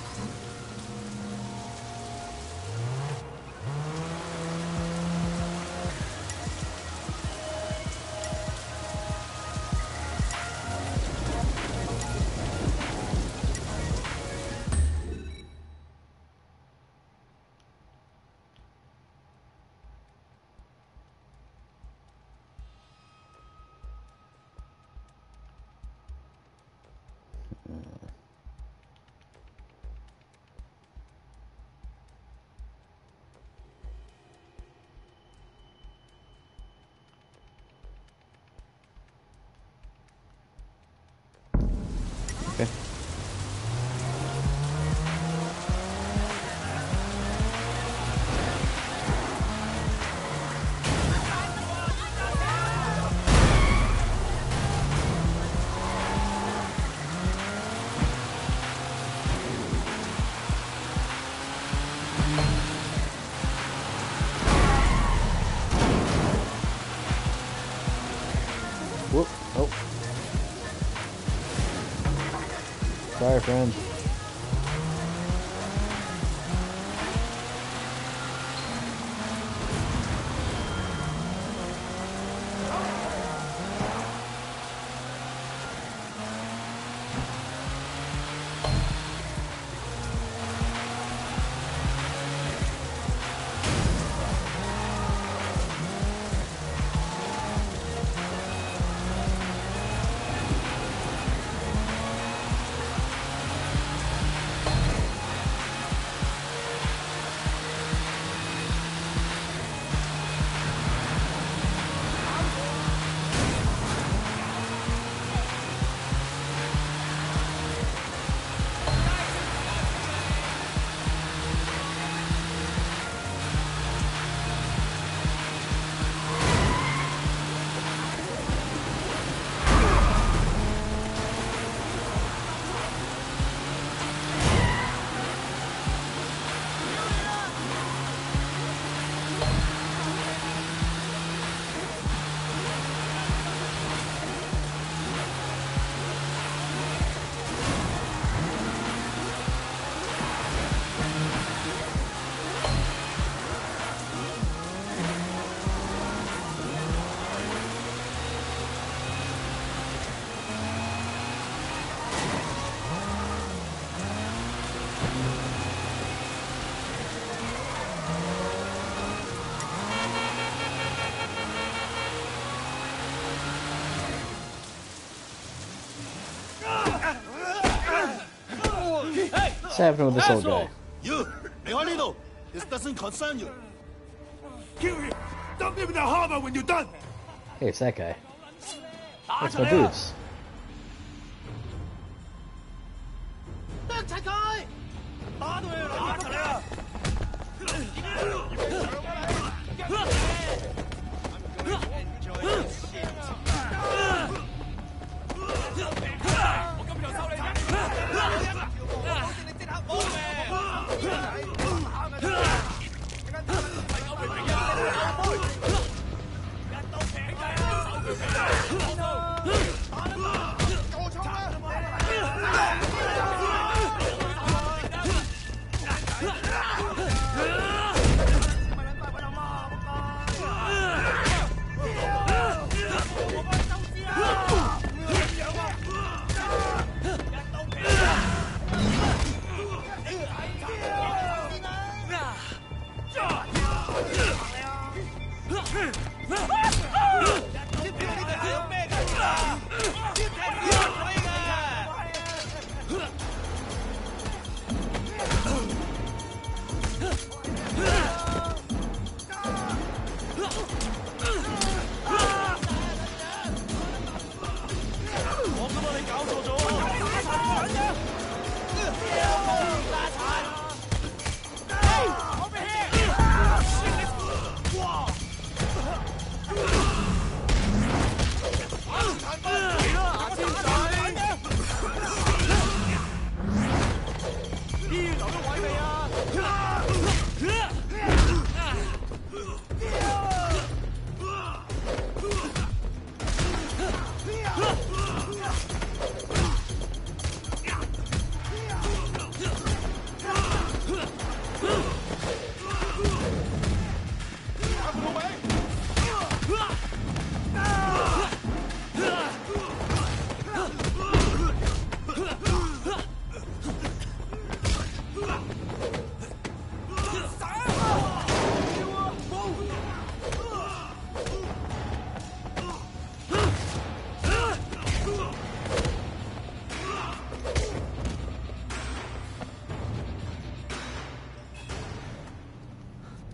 Okay. Whoop. Oh. Sorry, friend. What's happening with this old guy? You, Leonardo, this doesn't concern you. Kill him! Dump him in the harbor when you're done! Hey, it's that guy. That's my dudes. 得齊佢，打到佢打出嚟啊！ 啊！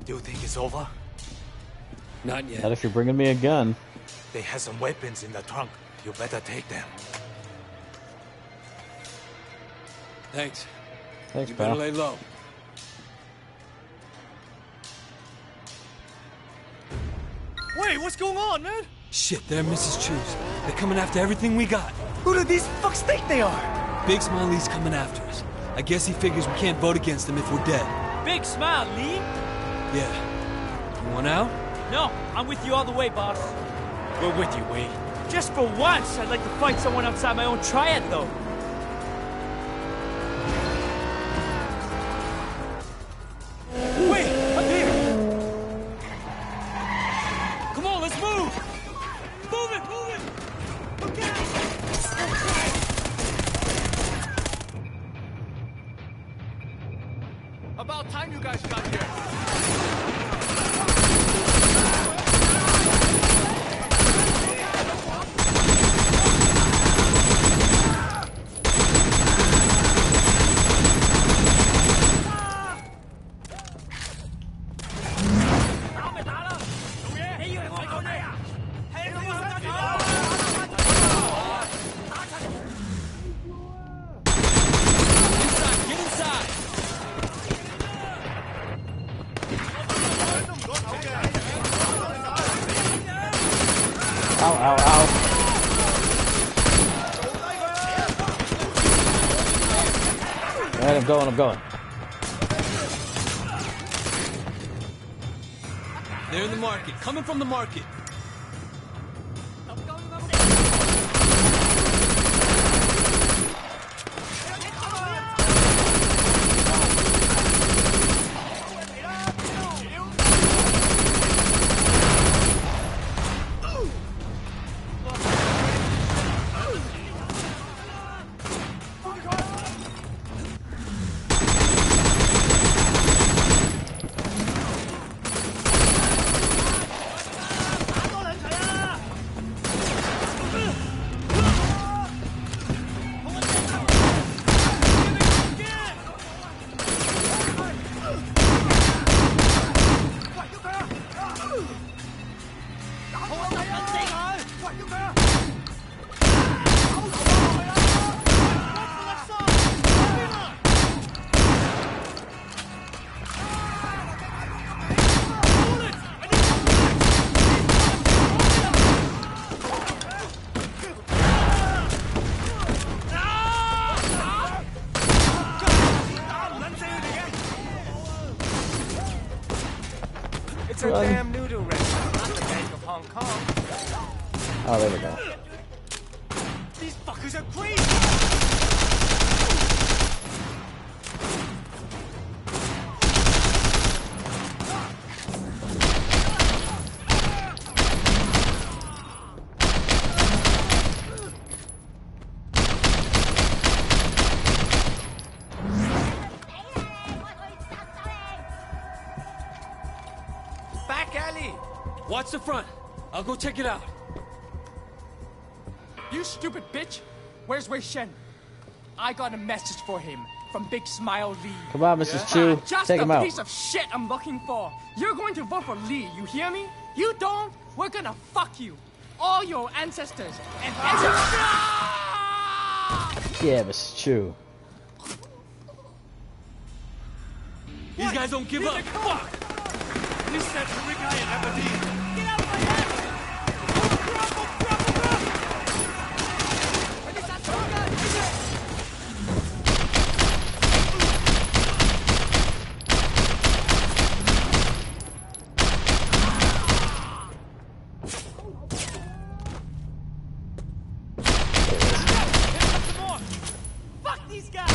You think it's over? Not yet. Not if you're bringing me a gun. They had some weapons in the trunk. You better take them. Thanks. Thanks, You pal. better lay low. Wait, what's going on, man? Shit, they're Missus Chu's. They're coming after everything we got. Who do these fucks think they are? Big Smiley's coming after us. I guess he figures we can't vote against him if we're dead. Big Smile, Lee? Yeah. You want out? No, I'm with you all the way, boss. We're with you, Wade. Just for once, I'd like to fight someone outside my own triad, though. Wait, up here! Come on, let's move! Move it, move it! Look out! About time you guys got here. Ow, ow, ow. Alright, I'm going, I'm going. They're in the market. Coming from the market. It's a Run. damn noodle restaurant, not the Bank of Hong Kong. Oh, there we go. These fuckers are crazy! Back alley! Watch the front. I'll go check it out. You stupid bitch! Where's Wei Shen? I got a message for him from Big Smile Lee. Come on, Missus Chu. Ah, just Take the him out. piece of shit I'm looking for. You're going to vote for Lee, you hear me? You don't, we're gonna fuck you. All your ancestors and Yeah, Missus Chu. These guys don't give up. Fuck! This said Rigai and Aberdeen. Get out of my head! Fuck these guys!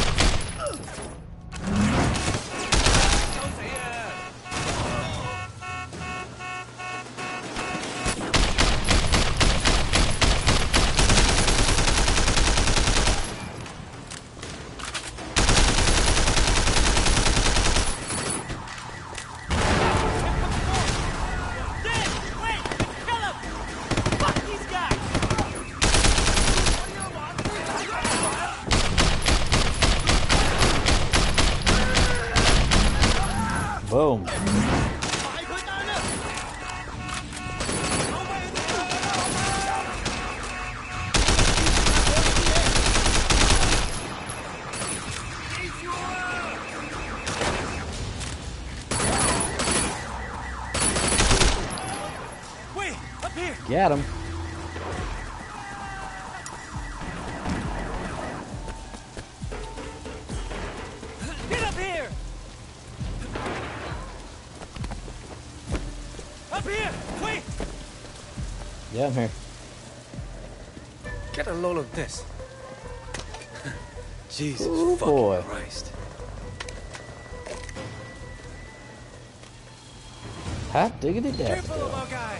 Get him. Get up here! Up here! Wait! Yeah, I'm here. Get a load of this. Jesus Ooh, fucking boy. Christ. Hot diggity death. Careful of our guys!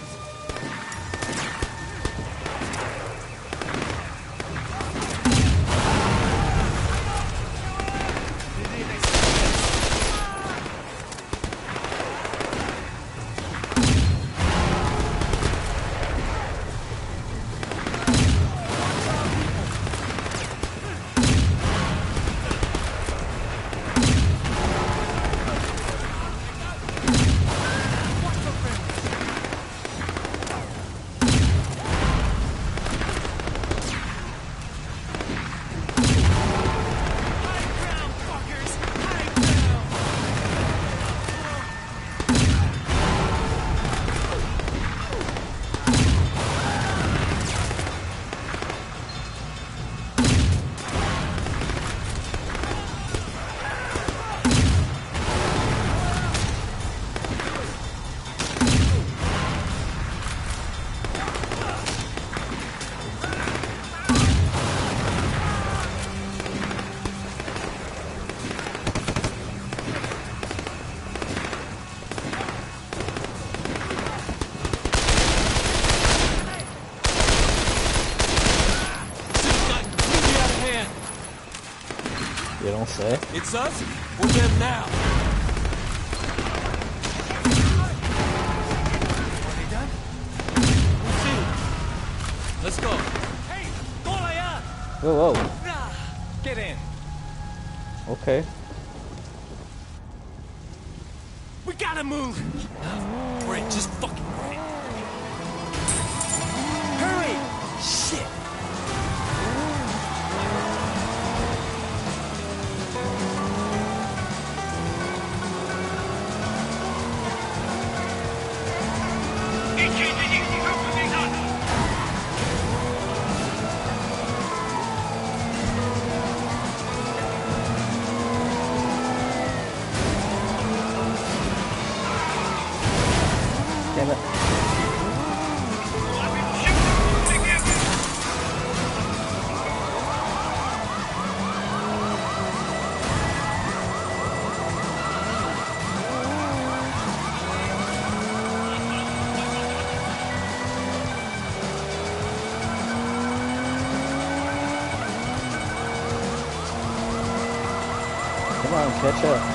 You don't say. It's us or them now. Are they done? We'll see. Let's go. Hey! Golaya! Whoa, whoa. Get in. Okay. We gotta move! Great, just fucking run. Hurry! Shit! Damn it. Come on, catch up.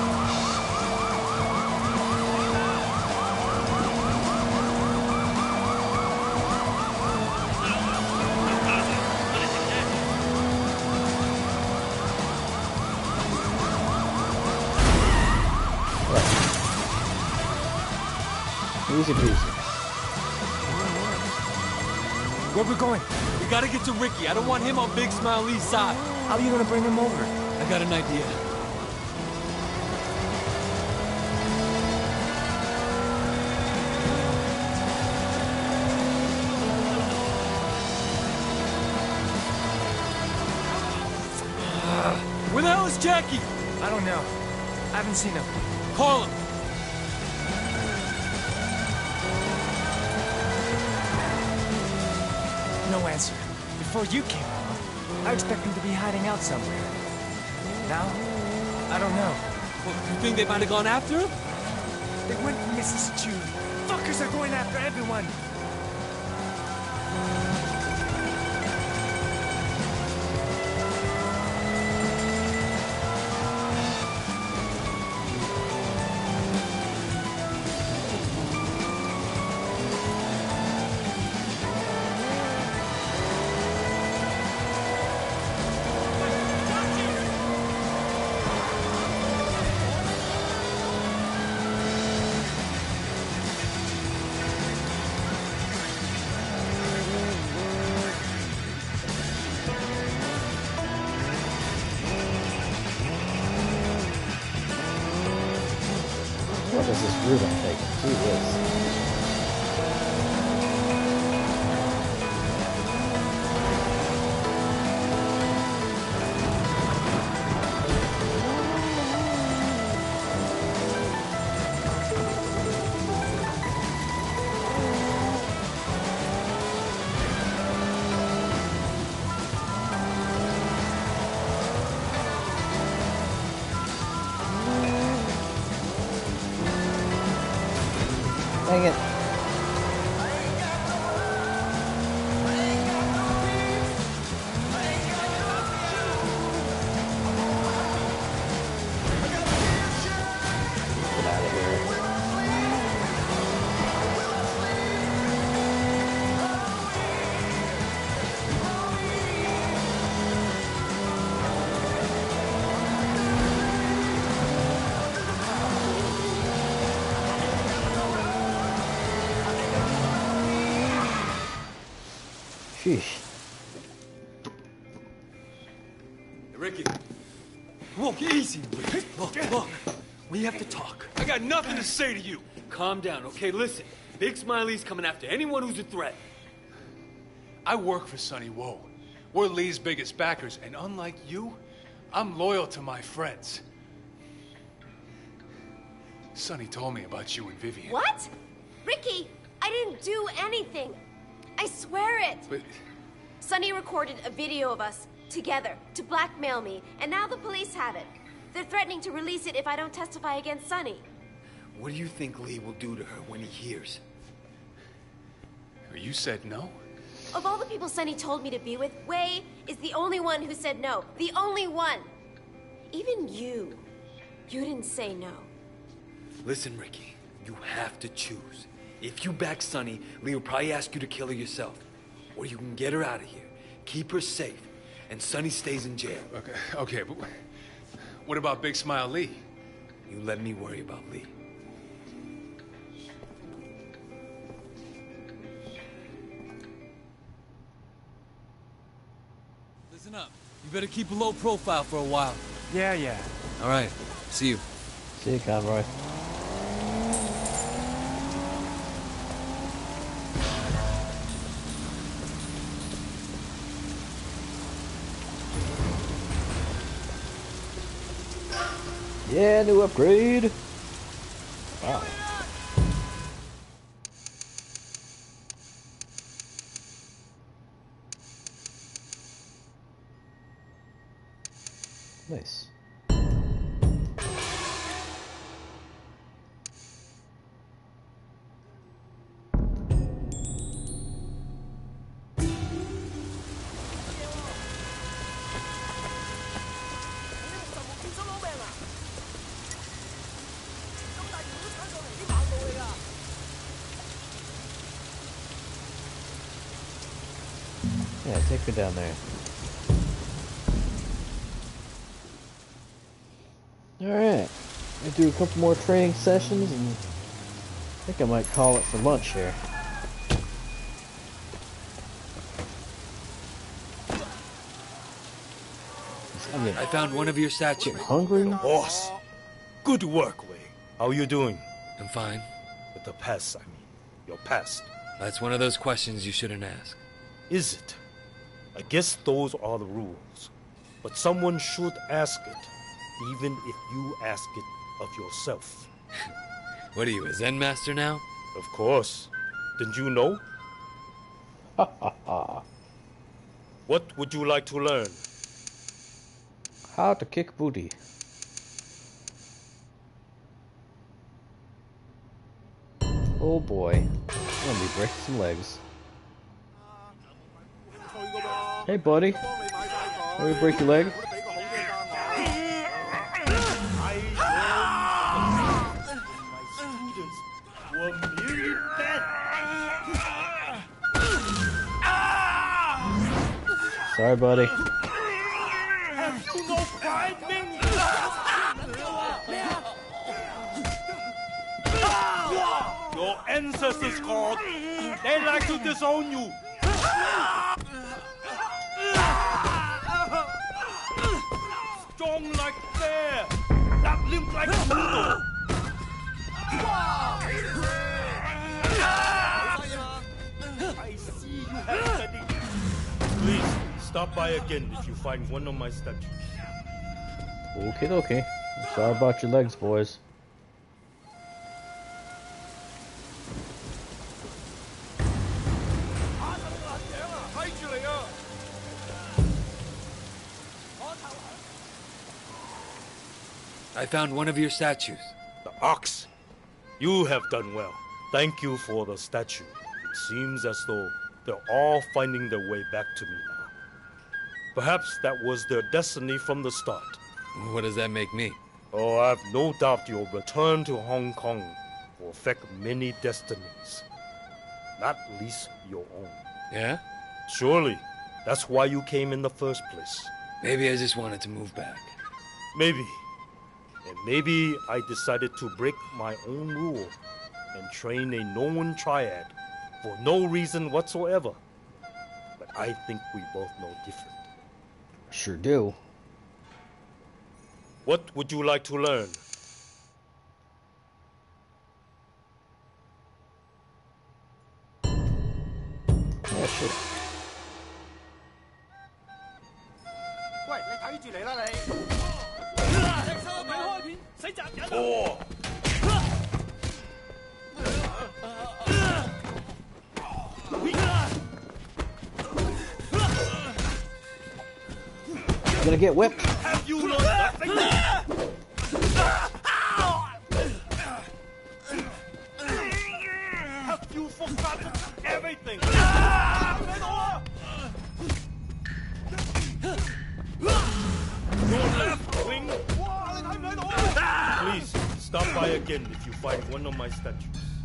Easy peasy. Where we going? We gotta get to Ricky. I don't want him on Big Smiley's side. How are you gonna bring him over? I got an idea. Where the hell is Jackie? I don't know. I haven't seen him. Call him. No answer. Before you came along, I expect him to be hiding out somewhere. Now, I don't know. Well, you think they might have gone after him? They went for Missus Chu. Fuckers are going after everyone. What is this route I'm taking? Gee whiz. Dang it. Get out of here. Sheesh. Ricky. Look, easy, Ricky. Look, look. We have to talk. I got nothing to say to you. Calm down, okay? Listen. Big Smiley's coming after anyone who's a threat. I work for Sonny Woe. We're Lee's biggest backers, and unlike you, I'm loyal to my friends. Sonny told me about you and Vivian. What? Ricky, I didn't do anything. I swear it. But Sonny recorded a video of us together to blackmail me, and now the police have it. They're threatening to release it if I don't testify against Sonny. What do you think Lee will do to her when he hears? you said no? Of all the people Sonny told me to be with, Wei is the only one who said no. The only one. Even you. You didn't say no. Listen, Ricky. You have to choose. If you back Sonny, Lee will probably ask you to kill her yourself. Or you can get her out of here, keep her safe, and Sonny stays in jail. Okay, okay, but what about Big Smile Lee? You let me worry about Lee. Listen up. You better keep a low profile for a while. Yeah, yeah. All right. See you. See you, Conroy. Yeah, new upgrade. Wow. Nice. Yeah, take her down there. Alright, we'll do a couple more training sessions and I think I might call it for lunch here. I'm getting I found one of your statues. hungry. Boss, good work, Wei. How you doing? I'm fine. With the past, I mean. Your past. That's one of those questions you shouldn't ask. Is it? I guess those are the rules. But someone should ask it, even if you ask it of yourself. What are you, a Zen master now? Of course. Didn't you know? Ha ha ha. What would you like to learn? How to kick booty. Oh boy. I'm gonna be breaking some legs. Hey buddy. Want me to break your leg? Sorry, buddy. Have you no pride, Ming? Your ancestors called. They like to disown you. Strong like bear, not limp like poodle. I see you have studied. Please stop by again if you find one of my statues. Okay, okay. I'm sorry about your legs, boys. I found one of your statues. The ox. You have done well. Thank you for the statue. It seems as though they're all finding their way back to me now. Perhaps that was their destiny from the start. What does that make me? Oh, I've no doubt your return to Hong Kong will affect many destinies. Not least your own. Yeah? Surely. That's why you came in the first place. Maybe I just wanted to move back. Maybe. And maybe I decided to break my own rule and train a known triad for no reason whatsoever. But I think we both know different. Sure do. What would you like to learn? Yeah, sure. 喂，你睇住嚟啦你！開片，死雜人！ 哦。 I'm gonna get whipped. Have you learned nothing? Have you forgotten everything? Your left wing. Please stop by again if you find one of my statues.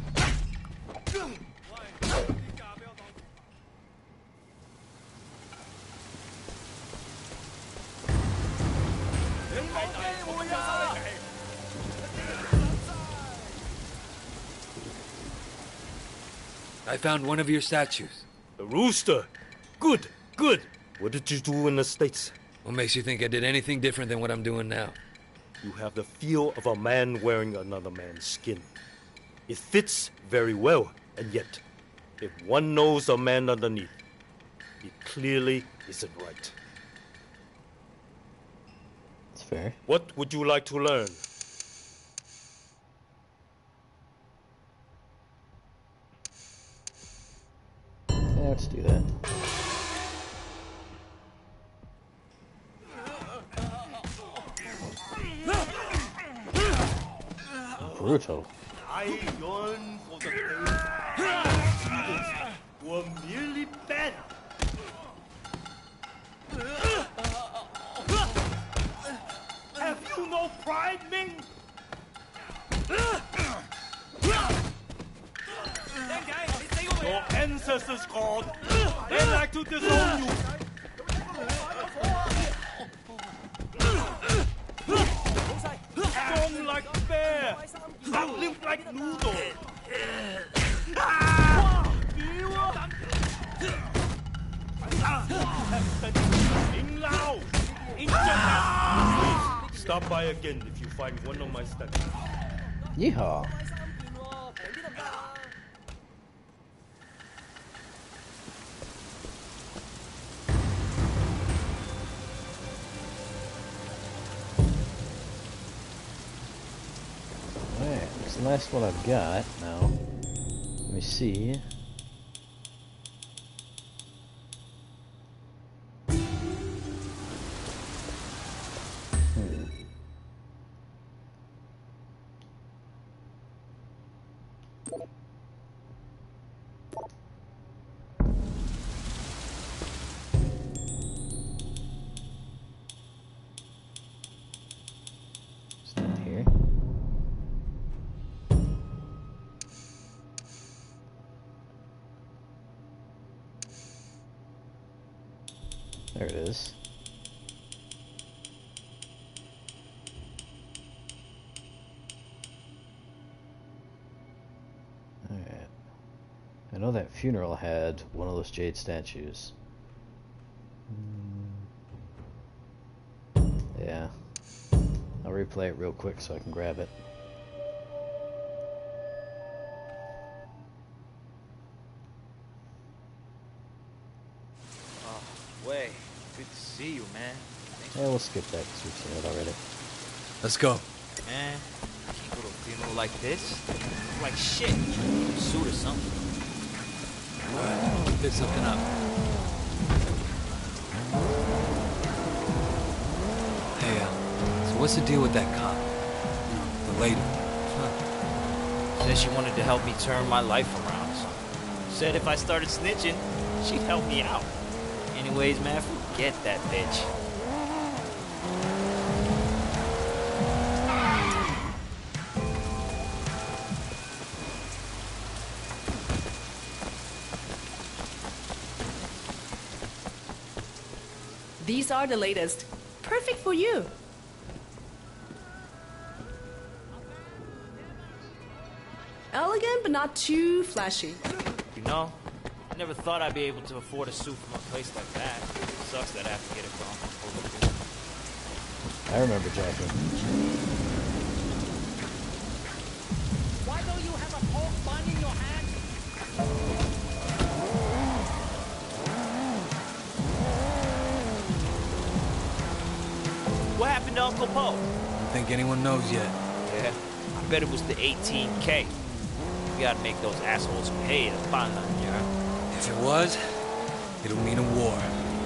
I found one of your statues. The rooster. Good, good. What did you do in the States? What makes you think I did anything different than what I'm doing now? You have the feel of a man wearing another man's skin. It fits very well, and yet, if one knows a man underneath, it clearly isn't right. That's fair. What would you like to learn? Yeah, let's do that. Brutal. I yearn for the days were merely better. Have you no pride, Ming? Your ancestors called. They like to disown you. Strong like bear, limp like noodle. Please stop by again if you find one of my statues. Yeehaw. Alright, that's the last one I've got now. Let me see. Hmm. It's not here. There it is. Alright. I know that funeral had one of those jade statues. Hmm. Yeah. I'll replay it real quick so I can grab it. Way. Good to see you, man. Thanks. Yeah, we'll skip that because we've seen it already. Let's go. Man, I can't go to a funeral like this. Like shit. A suit or something. Pick something up. Hey, uh, so what's the deal with that cop? The lady? Said she wanted to help me turn my life around. Said if I started snitching, she'd help me out. Anyways, man, forget that bitch. These are the latest. Perfect for you. Elegant, but not too flashy. You know, I never thought I'd be able to afford a suit from a place like that. Sucks that I have to get it from. I remember Jackie. Why don't you have a pork bun in your hand? What happened to Uncle Po? Don't think anyone knows yet. Yeah, I bet it was the eighteen K. We gotta make those assholes pay to find them, you know? If it was, it'll mean a war.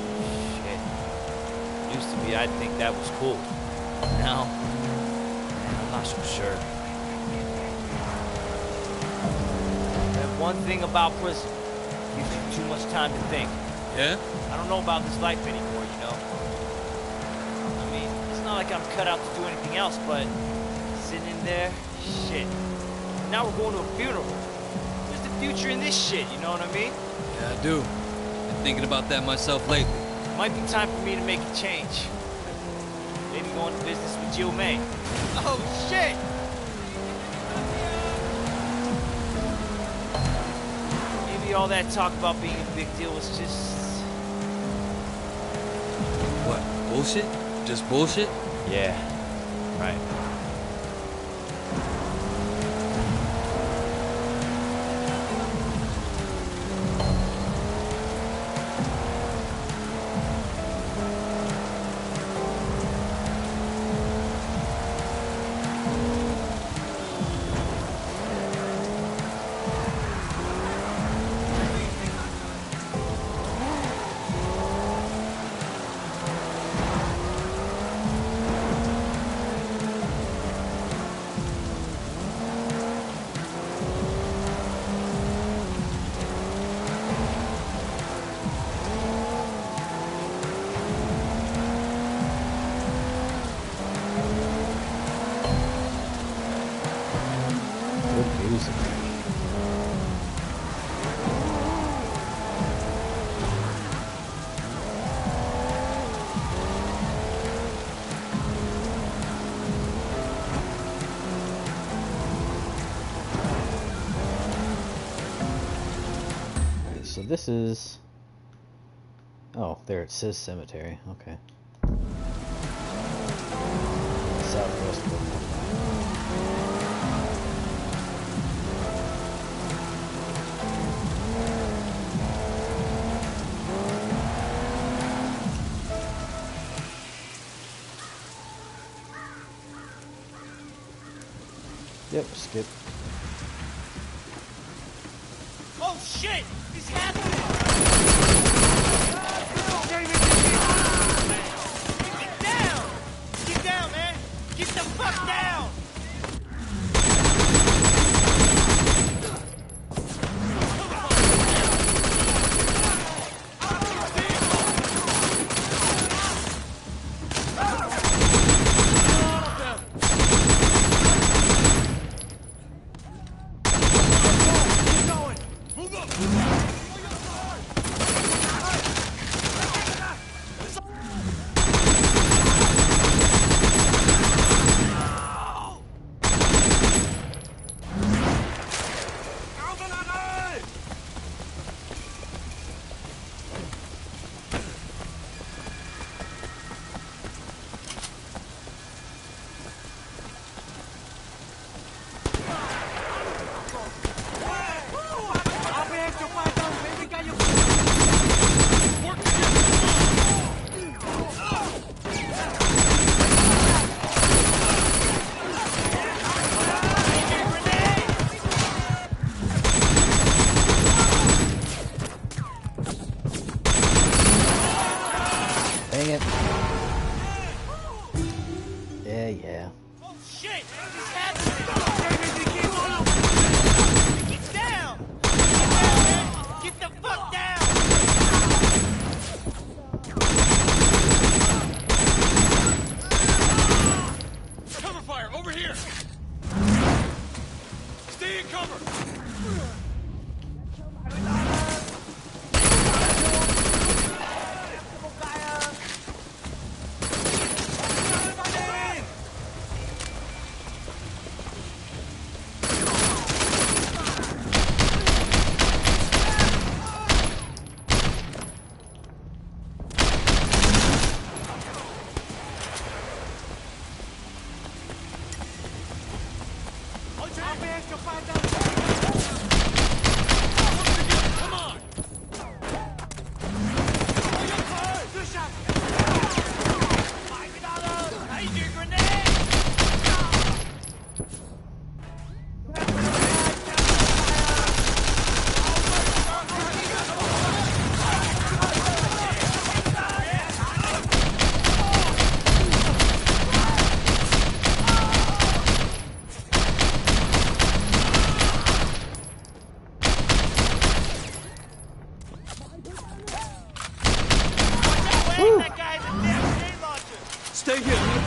Shit. Used to be, I'd think that was cool. Now, I'm not so sure. And one thing about prison, gives you too much time to think. Yeah? I don't know about this life anymore, you know? I mean, it's not like I'm cut out to do anything else, but sitting in there, shit. Now we're going to a funeral. Where's the future in this shit, you know what I mean? Yeah, I do. Been thinking about that myself lately. Might be time for me to make a change. Maybe go into business with Jill May. Oh, shit! Maybe all that talk about being a big deal was just... What, bullshit? Just bullshit? Yeah, right. So this is... Oh, there it says cemetery. Okay. Southwest Brooklyn. Yep, skip. Oh shit! It's happening! Get down! Get down, man! Get the fuck down! I'll be able to find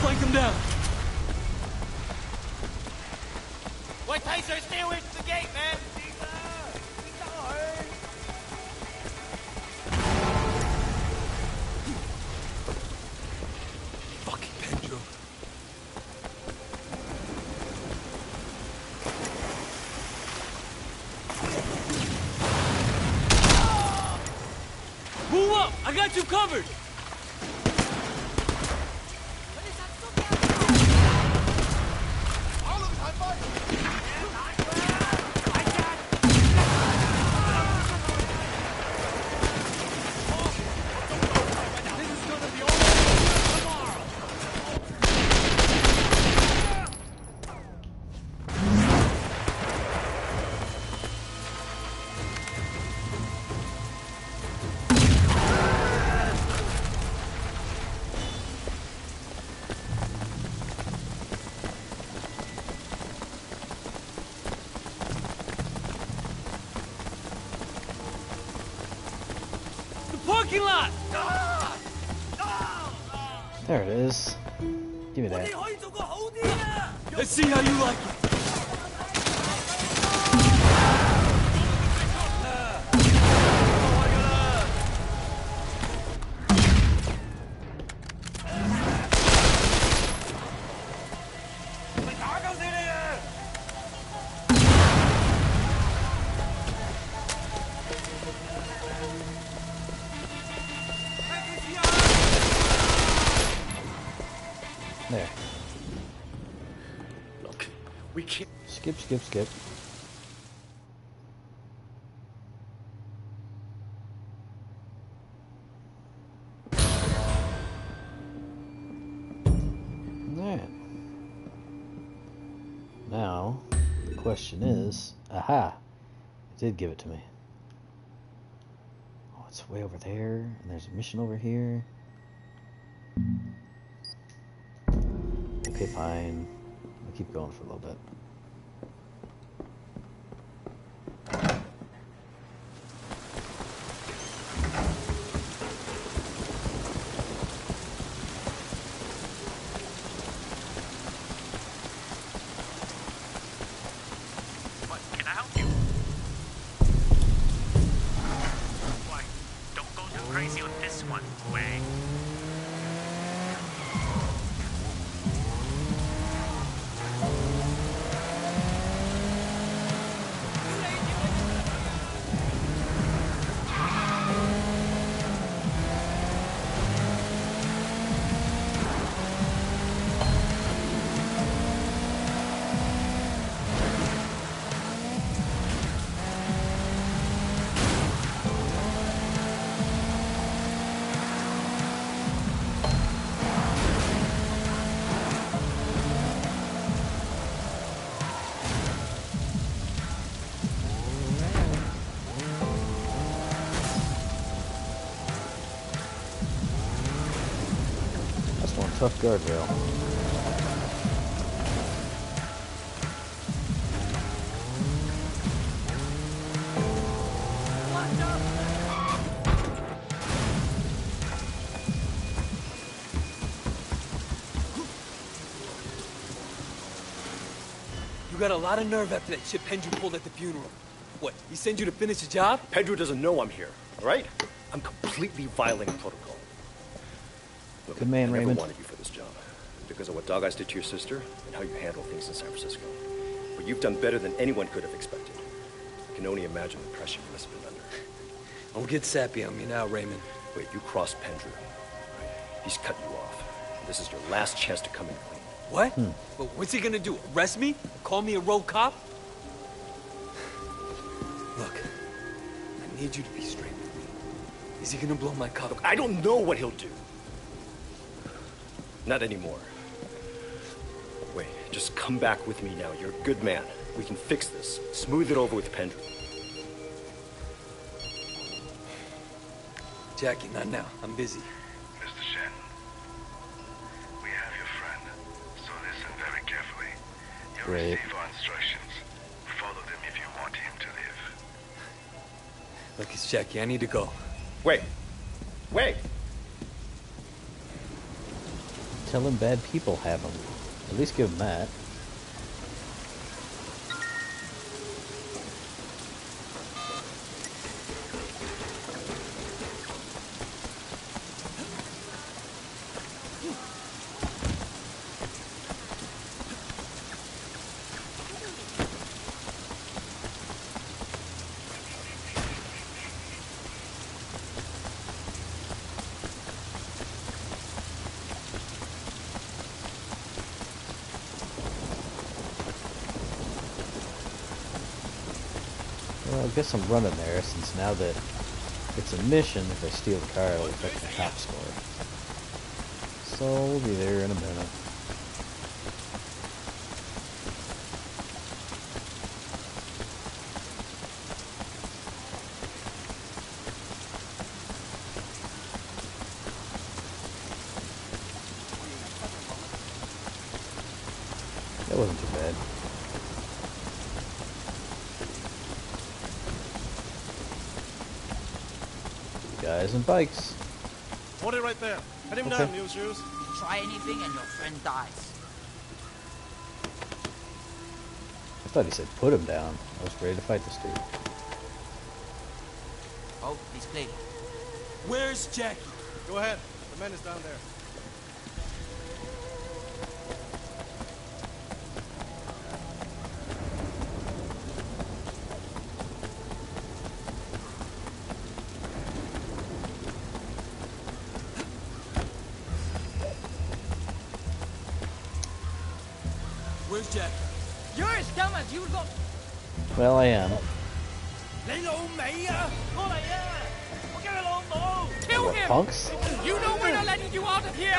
flank him down. Wait, Taser, stay away from the gate, man. Fucking Pedro. Move up! I got you covered! Parking lot! There it is. Give me that. Let's see how you like it. There. Look, we can't. Skip, skip, skip. Alright. Now, the question is, aha! It did give it to me. Oh, it's way over there, and there's a mission over here. Okay, fine. I'll keep going for a little bit. What? Can I help you? Why? Don't go too crazy on this one, Wei. Tough guardrail. You got a lot of nerve after that shit Pedro pulled at the funeral. What, he sent you to finish the job? Pedro doesn't know I'm here, all right? I'm completely violating protocol. Look, Good man, I never Raymond. wanted you for this job because of what Dog Eyes did to your sister and how you handle things in San Francisco. But you've done better than anyone could have expected. I can only imagine the pressure you must have been under. Don't get sappy on me now, Raymond. Wait, you crossed Pendrew. He's cut you off. This is your last chance to come in clean. What? Hmm. But what's he gonna do? Arrest me? Call me a rogue cop? Look, I need you to be straight with me. Is he gonna blow my cover? Look, I don't know what he'll do. Not anymore. Wait, just come back with me now. You're a good man. We can fix this. Smooth it over with Pendrew. Jackie, not now. I'm busy. Mister Shen, we have your friend, so listen very carefully. You'll Great. receive our instructions. Follow them if you want him to live. Look, it's Jackie. I need to go. Wait. Wait! Tell him bad people have him. At least give him that. Well, I guess I'm running there, since now that it's a mission, if I steal the car, it'll affect the top score. So, we'll be there in a minute. That wasn't too bad. Guys and bikes. Hold it right there. Head him Okay. down, Mule Shoes. Try anything and your friend dies. I thought he said put him down. I was ready to fight this dude. Oh, he's bleeding. Where's Jackie? Go ahead. The man is down there. Where's Jackie? You're as dumb as you look. Well, I am. Kill What, him! punks? You know we're not letting you out of here!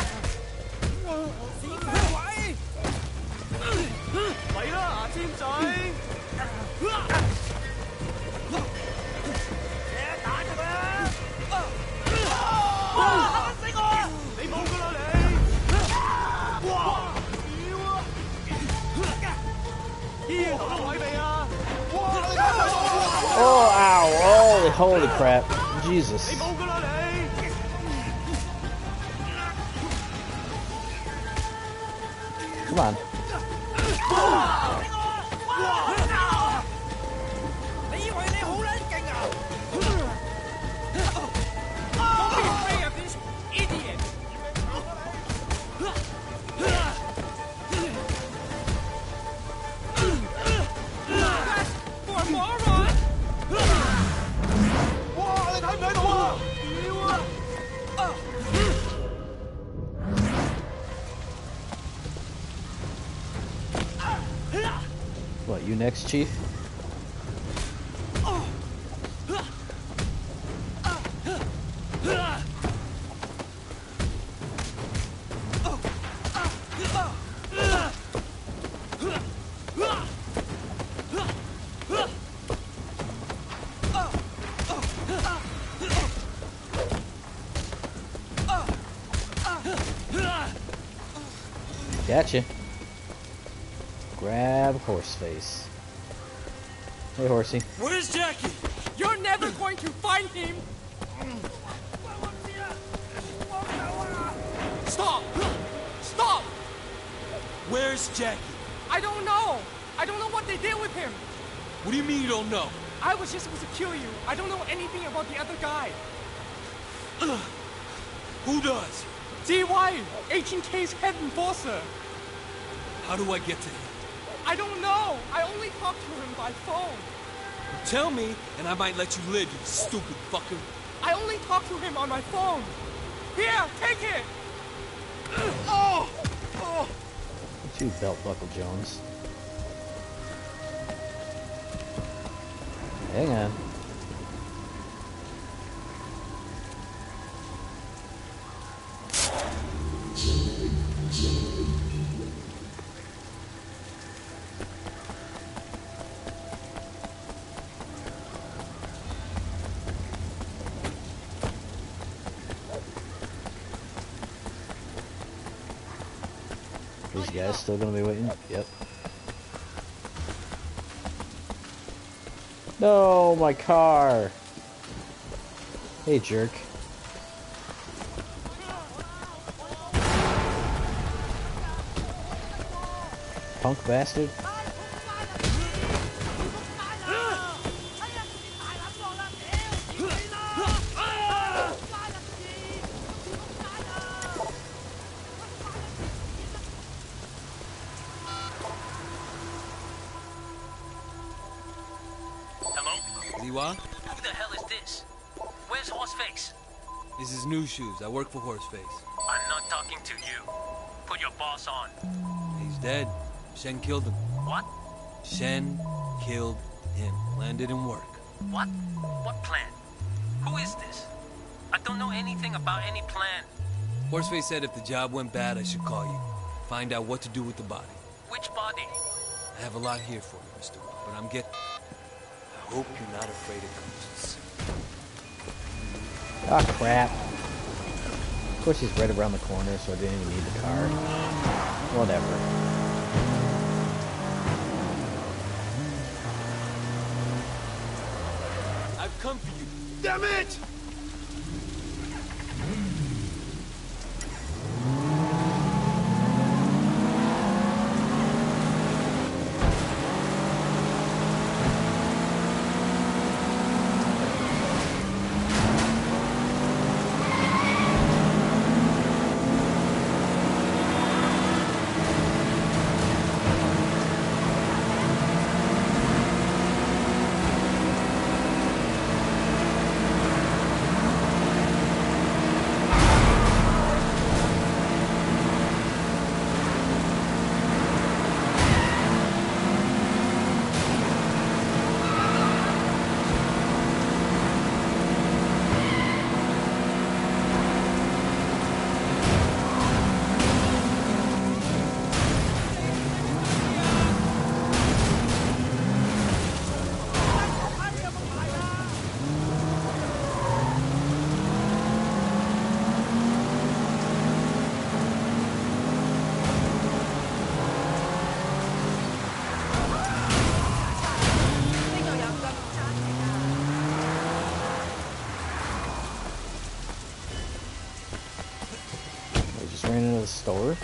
Oh, ow! Oh, holy crap. Jesus. Come on. Don't be afraid of this idiot! That's for a moron! What, you next, Chief? Gotcha. Grab Horseface. Hey, Horsey. Where's Jackie? You're never going to find him! Stop! Stop! Where's Jackie? I don't know! I don't know what they did with him! What do you mean you don't know? I was just supposed to kill you. I don't know anything about the other guy. Who does? D Y, Agent K's head enforcer. How do I get to him? I don't know. I only talked to him by phone. Tell me, and I might let you live, you stupid fucker. I only talked to him on my phone. Here, take it. Oh! Oh! What you belt buckle, Jones? Hang on. These guys still gonna be waiting? Yep. No, my car! Hey, jerk. punk bastard. Ziwa? Who the hell is this? Where's Horseface? This is New Shoes. I work for Horseface. I'm not talking to you. Put your boss on. He's dead. Shen killed him. What? Shen killed him. Plan didn't work. What? What plan? Who is this? I don't know anything about any plan. Horseface said if the job went bad, I should call you. Find out what to do with the body. Which body? I have a lot here for you, Mister Wu, but I'm get... I hope you're not afraid of ghosts. Ah, crap. Of course he's right around the corner, so I didn't even need the car. Whatever. I've come for you. Damn it! Ran into the store.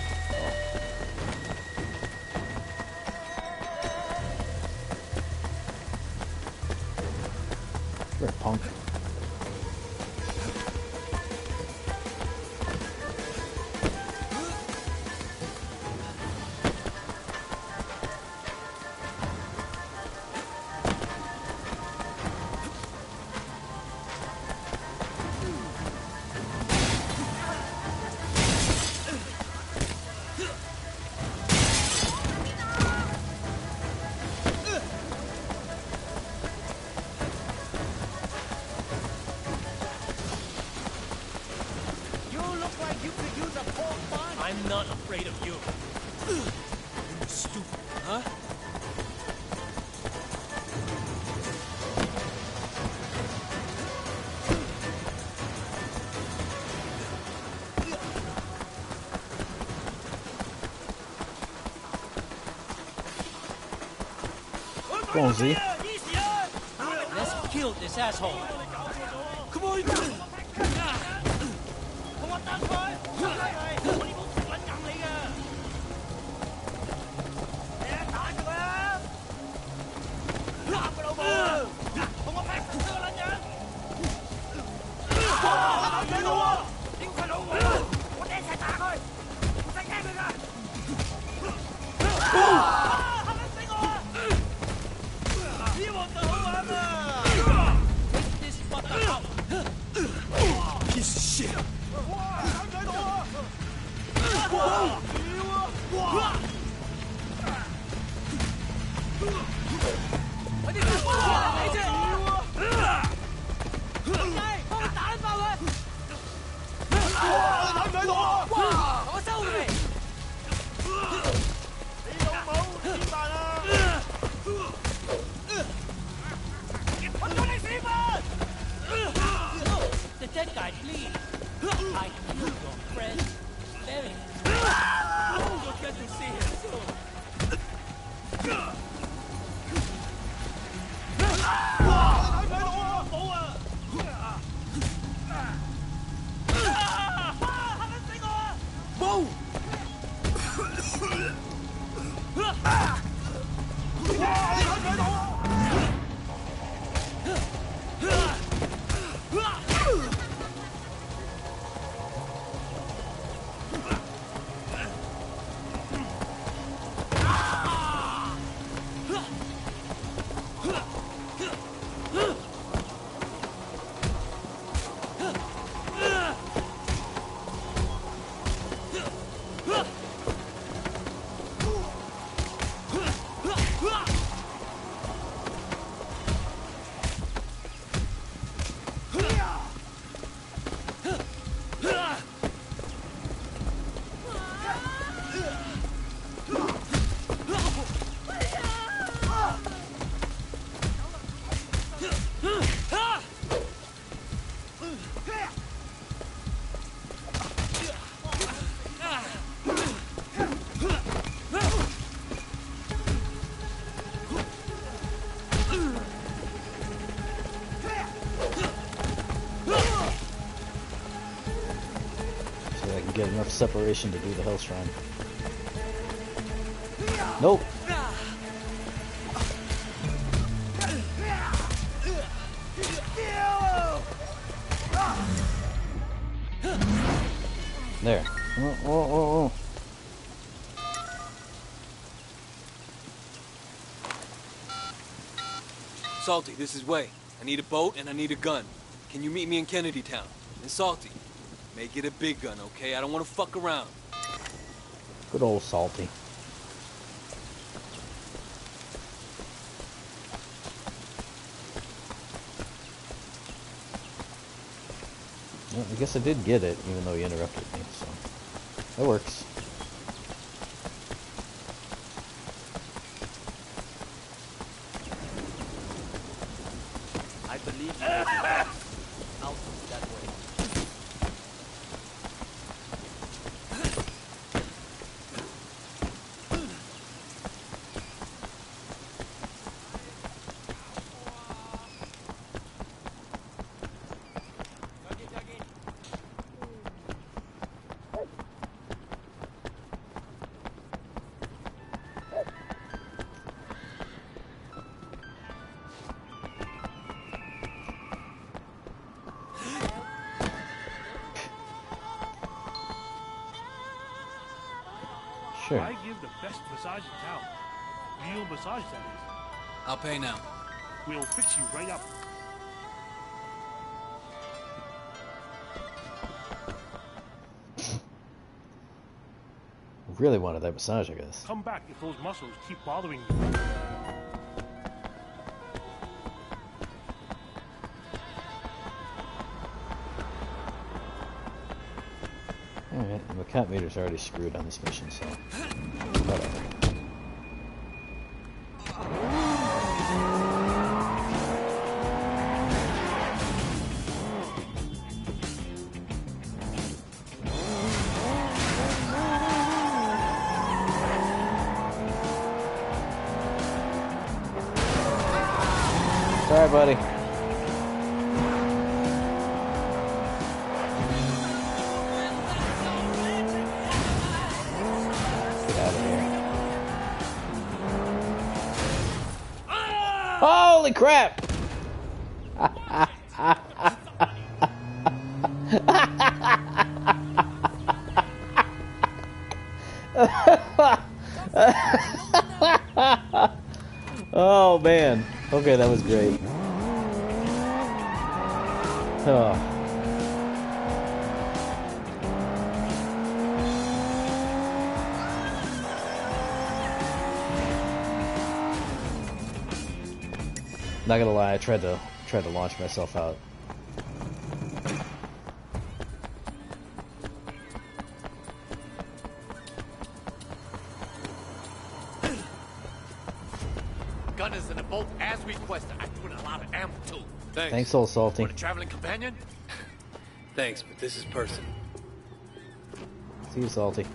You're a punk. I'm not afraid of you. You're stupid, huh? Come on, Z. Let's kill this asshole. Come on. Piece of shit. The dead guy bleeds. I killed your friend. Very. You'll get to see him soon. Whoa! get enough separation to do the Hell Shrine. Nope. There. Oh, oh, oh, oh. Salty, this is Way. I need a boat and I need a gun. Can you meet me in Kennedy Town? And Salty, make it a big gun, okay? I don't want to fuck around. Good old Salty. Well, I guess I did get it, even though he interrupted me, so that works. I believe you. Out that way. Sure. I give the best massage in town. Real massage, that is. I'll pay now. We'll fix you right up. Really wanted that massage, I guess. Come back if those muscles keep bothering you. Alright, my cat meter's already screwed on this mission, so whatever. Sorry, buddy. Holy crap! Oh man. Okay, that was great. Oh. Not gonna lie, I tried to tried to launch myself out. Gun is in the boat as requested. I put a lot of ammo too. Thanks. Thanks, old Salty. For the traveling companion? Thanks, but this is personal. See you, Salty.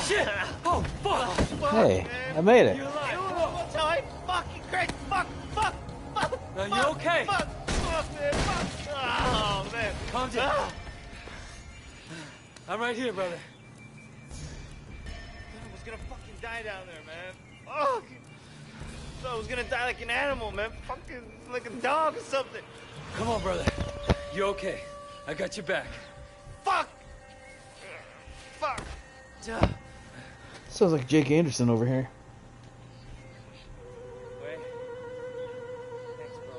shit! Oh, fuck! Hey, I made it. That's how I fucking crazy. Fuck, fuck, fuck. Now, you okay? Fuck, fuck, man. Fuck. Oh, man. Calm down. Ah. I'm right here, brother. I was gonna fucking die down there, man. Oh, I thought I was gonna die like an animal, man. Fucking like a dog or something. Come on, brother. You're okay. I got your back. Fuck. Fuck. Sounds like Jake Anderson over here. Wait. Thanks, bro.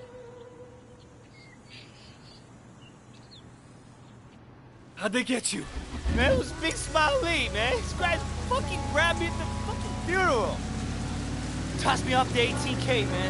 How'd they get you? Man, it was Big Smile Lee, man. These guys fucking grabbed me at the fucking funeral. Tossed me off the eighteen K, man.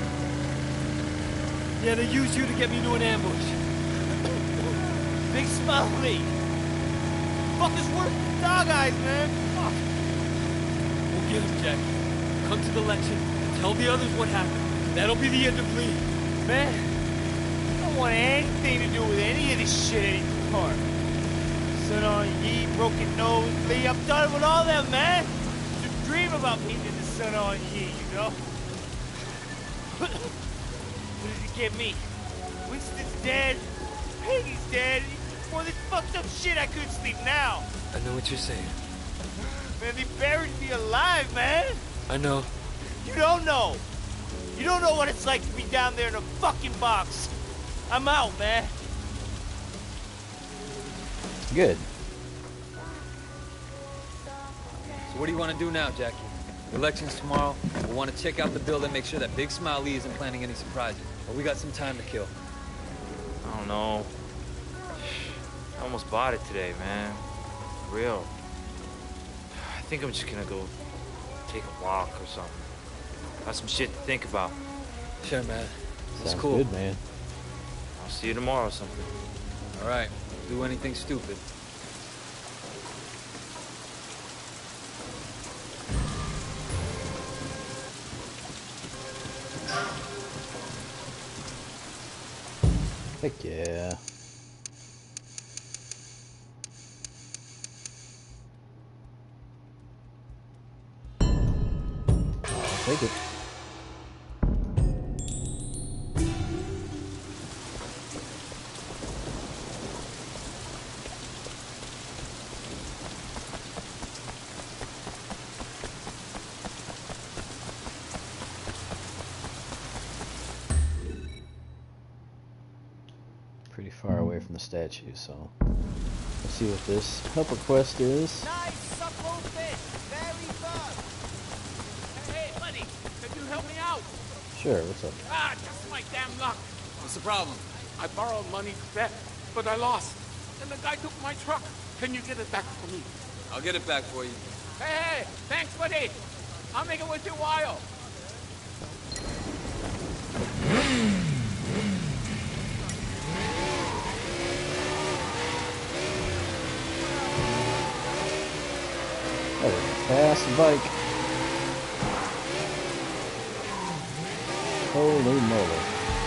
Yeah, they used you to get me into an ambush. Big Smile Lee. Fuckers work dog eyes, man. Fuck. We'll get him, Jack. Come to the lecture. Tell the others what happened. That'll be the end of Lee. Man, I don't want anything to do with any of this shit anymore. Sun On Yee, Broken Nose, Lee, I'm done with all them, man. Just dream about meeting the Sun On Yee, you know? What does it get me? Winston's dead. Peggy's dead. For this fucked up shit, I couldn't sleep now. I know what you're saying. Man, they buried me alive, man. I know. You don't know. You don't know what it's like to be down there in a fucking box. I'm out, man. Good. So what do you want to do now, Jackie? The election's tomorrow. We'll want to check out the building, make sure that Big Smile Lee isn't planning any surprises. But we got some time to kill. I don't know. I almost bought it today, man. For real. I think I'm just gonna go take a walk or something. Got some shit to think about. Sure, man. It's Sounds cool. good, man. I'll see you tomorrow or something. All right. Do anything stupid. Heck yeah. I'll take it. Pretty far away from the statue, so let's see what this helper quest is. Nice supple fish, very firm. Hey, hey, buddy, can you help me out? Sure, what's up? Ah, just my damn luck. What's the problem? I borrowed money to bet, but I lost. And the guy took my truck. Can you get it back for me? I'll get it back for you. Hey, hey, thanks, buddy. I'll make it with you a while. That was a fast bike. Holy moly.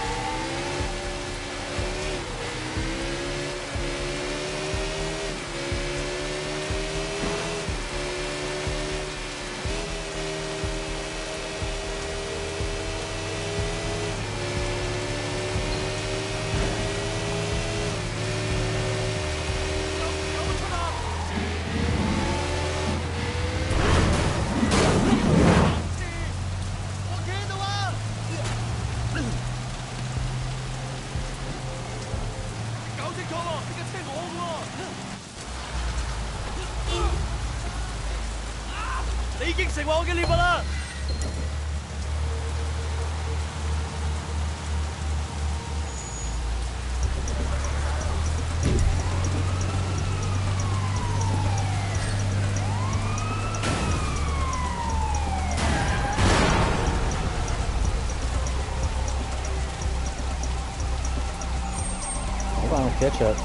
Hold on, catch up.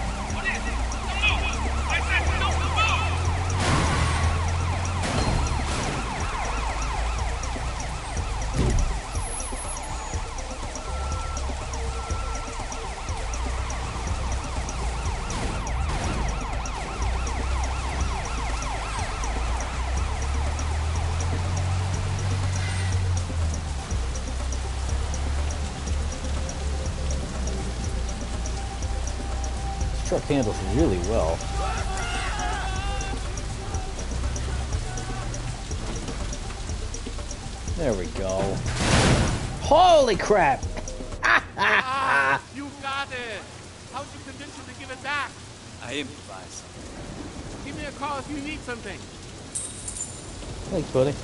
truck handles really well. There we go. Holy crap! Ah, you got it! How'd you convince him to give it back? I improvise. Give me a call if you need something. Thanks, buddy.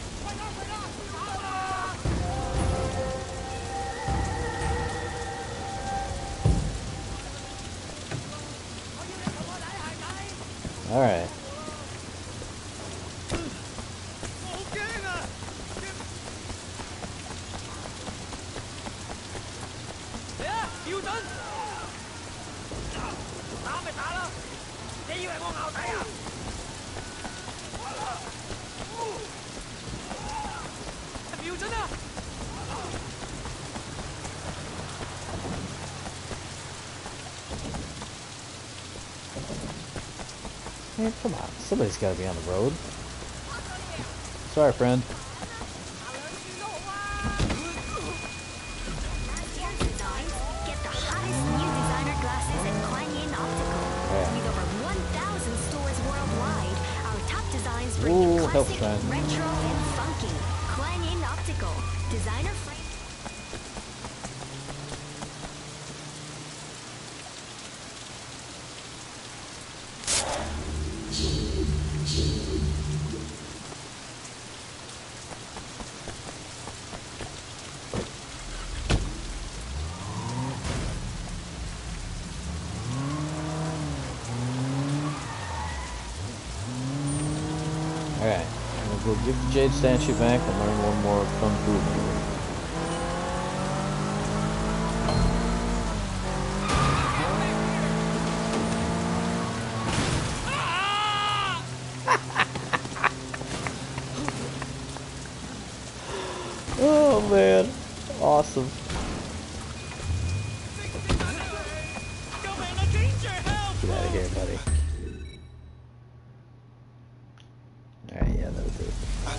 All right. Man, come on. Somebody's got to be on the road. Sorry, friend. Get the hottest new designer glasses at Kuan Yin Optical. Yeah. With over one thousand stores worldwide, our top designs bring Ooh, you health classic, trend. retro, and funky. Kuan Yin Optical. Designer frame. Alright, I'm gonna go give the Jade statue back and learn one more Kung Fu move. Oh man, awesome. Get out of here, buddy. Alright, yeah, that'll do it.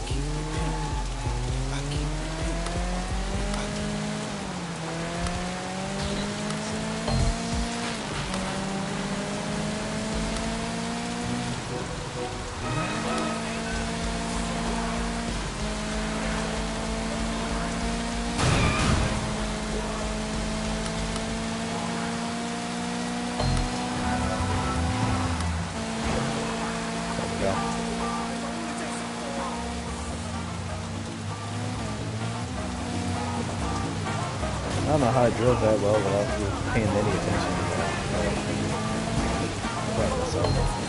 There we go. I don't know how I drove that well without paying any attention to that. But myself.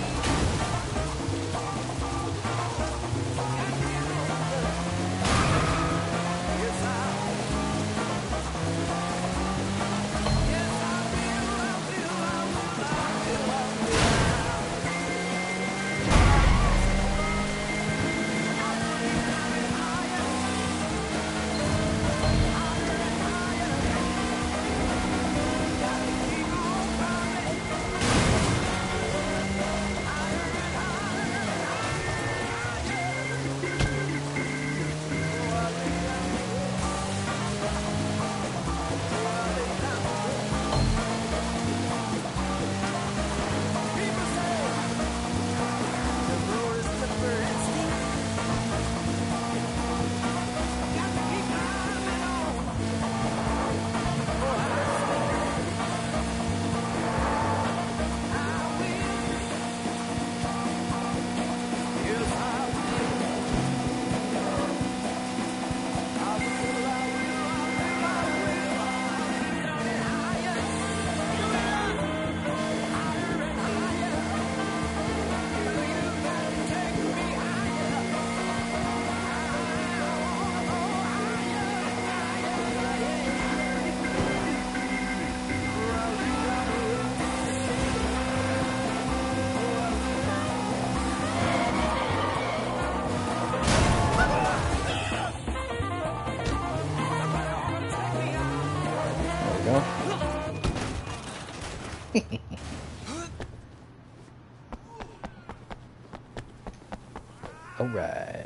Alright.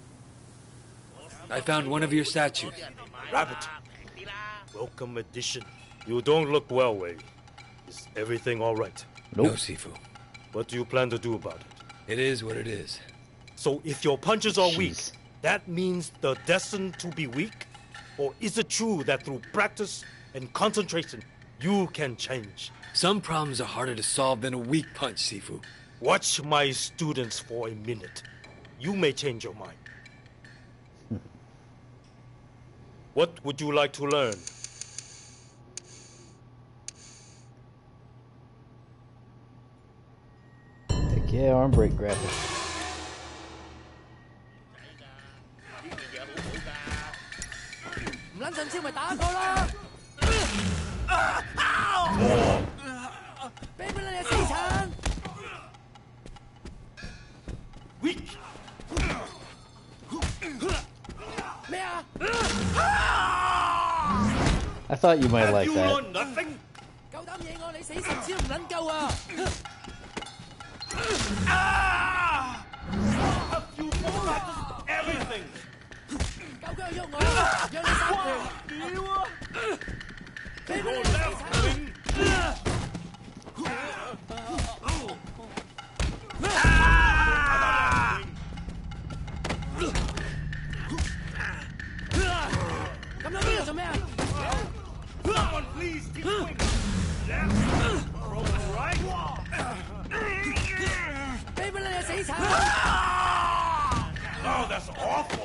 I found one of your statues. Rabbit. Welcome addition. You don't look well, Wei. Is everything all right? Nope. No, Sifu. What do you plan to do about it? It is what it is. So if your punches are Jeez. weak, that means they're destined to be weak? Or is it true that through practice and concentration, you can change? Some problems are harder to solve than a weak punch, Sifu. Watch my students for a minute. You may change your mind. What would you like to learn? Heck yeah, arm break grapple. Weak! I thought you might like you that. learned nothing? Ah! Have you practiced everything? Your left wing. Someone please keep swinging. Left, from right. Oh, that's awful.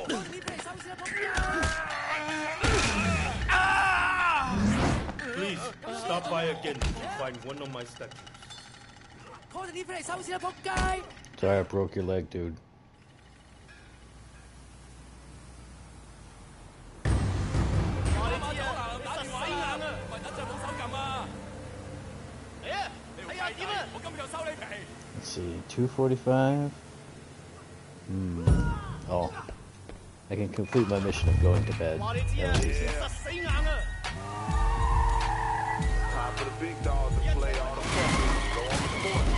Please, stop by again if you find one of my statues. Sorry, I broke your leg, dude. Let's see, two forty-five. Hmm. Oh. I can complete my mission of going to bed. At least. Time for the big dogs to play all the fucking go on the court.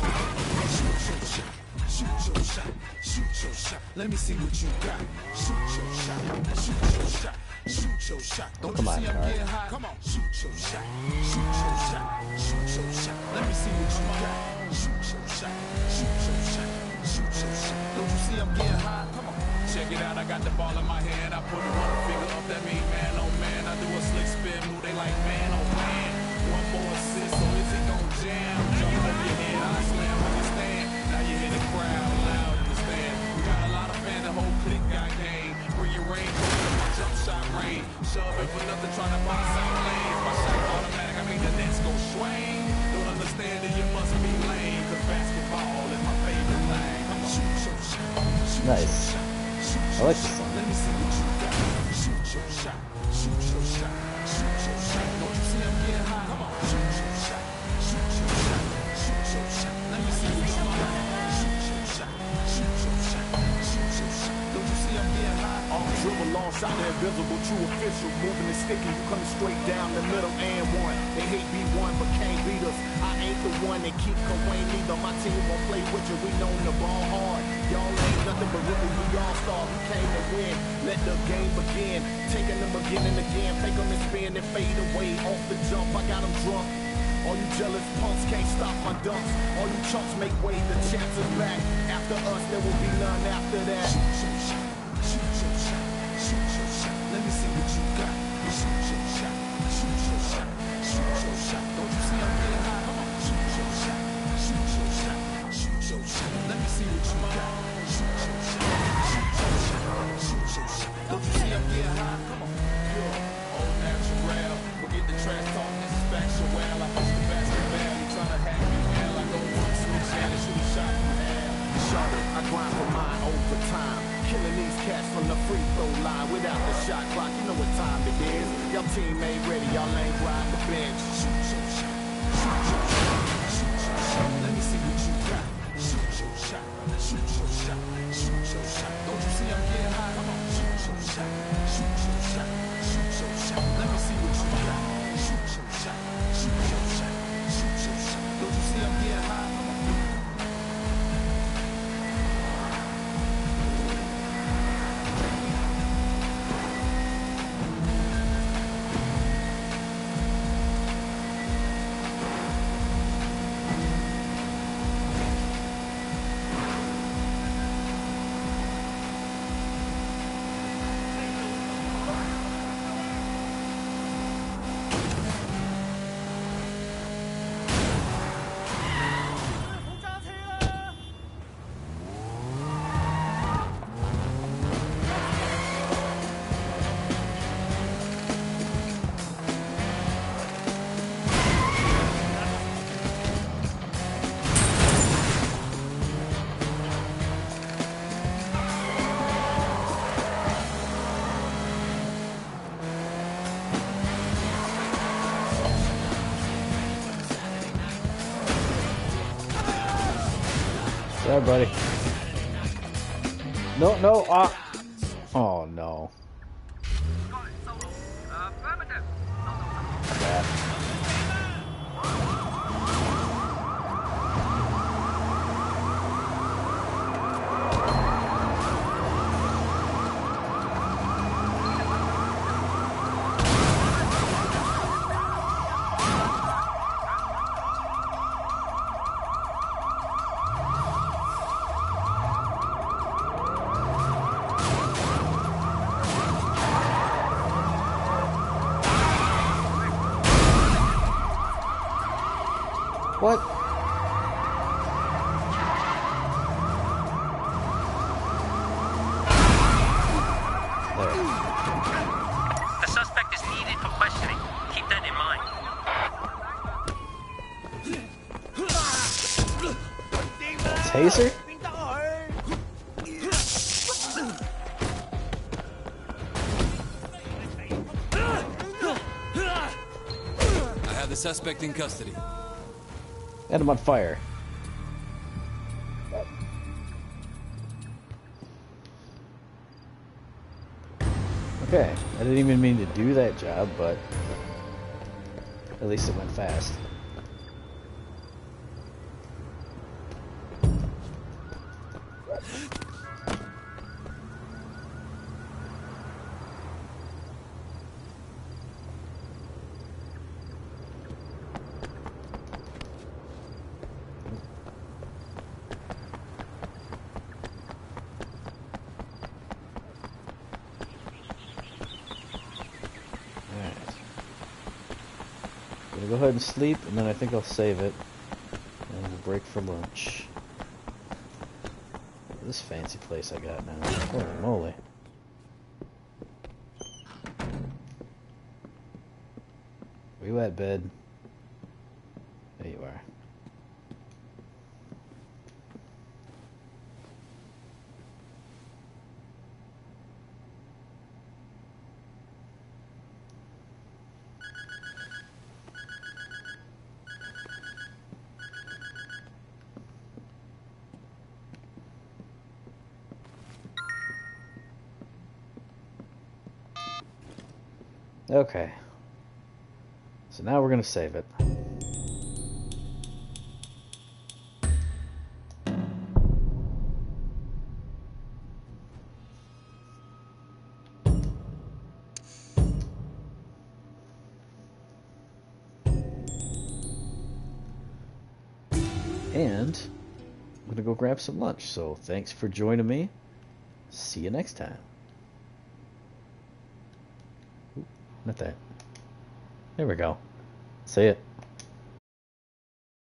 Shoot your shot, shoot your shot. Let me see what you got. Shoot your shot, shoot your shot, shoot your shot. Don't Come you on, see I'm Car. getting hot? Come on, shoot your shot, shoot your shot, shoot your shot. Let me see what you got. Shoot your shot, shoot your shot, shoot your shot. Don't you see I'm getting hot? Come on. Check it out, I got the ball in my hand. I put one finger up, that mean man, oh man. I do a slick spin move, they like man, oh man. One more assist, so is it gon' jam? Jump over your head, I slam on your stand. Now you hear the crowd loud in the stand. We got a lot of fans, the whole clique got game. Bring your rain, my jump shot rain. Shove it for nothing, trying to box out lanes. My shot automatic, I mean the nets go swing. Don't understand that you must be lame, cause basketball is my favorite thing. I'm a shoot your shot, shoot Nice. your shot. I like this song. Let me see what you got. Shoot your shot. Shoot your shot. Shoot your shot. Don't you see I'm getting high? Come on. Shoot your shot. Shoot your shot. Shoot your shot. Let me see what you got. Shoot your shot. Shoot your shot. Shoot your shot. Don't you see I'm getting high? All dribble, long shot, the invisible, true official. Moving and sticking, you coming straight down the middle and one. They hate B one but can't beat us. I ain't the one that keep Kawaii neither. My team won't play with you. We know the ball hard. Y'all ain't nothing but rookies, we all stars. We came to win. Let the game begin. Taking them again and again. Fake them and spin and fade away. Off the jump, I got them drunk. All you jealous punks can't stop my dunks. All you chumps make way, the champs is back. After us, there will be none after that. Shoot your shot. Shoot your shot. Shoot your shot. Let me see what you got. Shoot your shot. Shoot your shot. Shoot your shot. Don't you see I'm getting high? Come on. Shoot your shot. Shoot your shot. Shoot your shot. Let me see what you got. Shoot your shot. Shoot your shot. Shoot your shot. Don't you see I'm getting high? Come on. Yeah. Old natural. Forget the trash talk. This is factual. I push the basketball. You tryna hack me? Well, I go one switch and shoot a shot from hell. Shot it. I grind for mine over time. Killing these cats from the free throw line without the shot clock. You know what time it is. Your team ain't ready. Y'all ain't riding the bench. Shoot your shot. Shoot your shot. Shoot your shot. Let me see what you got. Shoot your shot. Shoot your shot. Shoot your shot. Don't you see I'm getting high? Come on. Shoot your shot. Shoot your shot. Shoot your shot. Let me see what you got. Shoot your shot. Shoot your shot. Shoot your shot. Don't you see I'm getting high? Come on. Sorry, buddy. No, no, ah. Oh, no. Bad. What? The suspect is needed for questioning. Keep that in mind. Taser? I have the suspect in custody. And I'm on fire. Okay, I didn't even mean to do that job, but at least it went fast. Go ahead and sleep, and then I think I'll save it, and we'll break for lunch. This fancy place I got now. Holy moly. Where you at, bed? There you are. Okay. So now we're going to save it. And I'm going to go grab some lunch. So thanks for joining me. See you next time. Not that. There we go. Say it.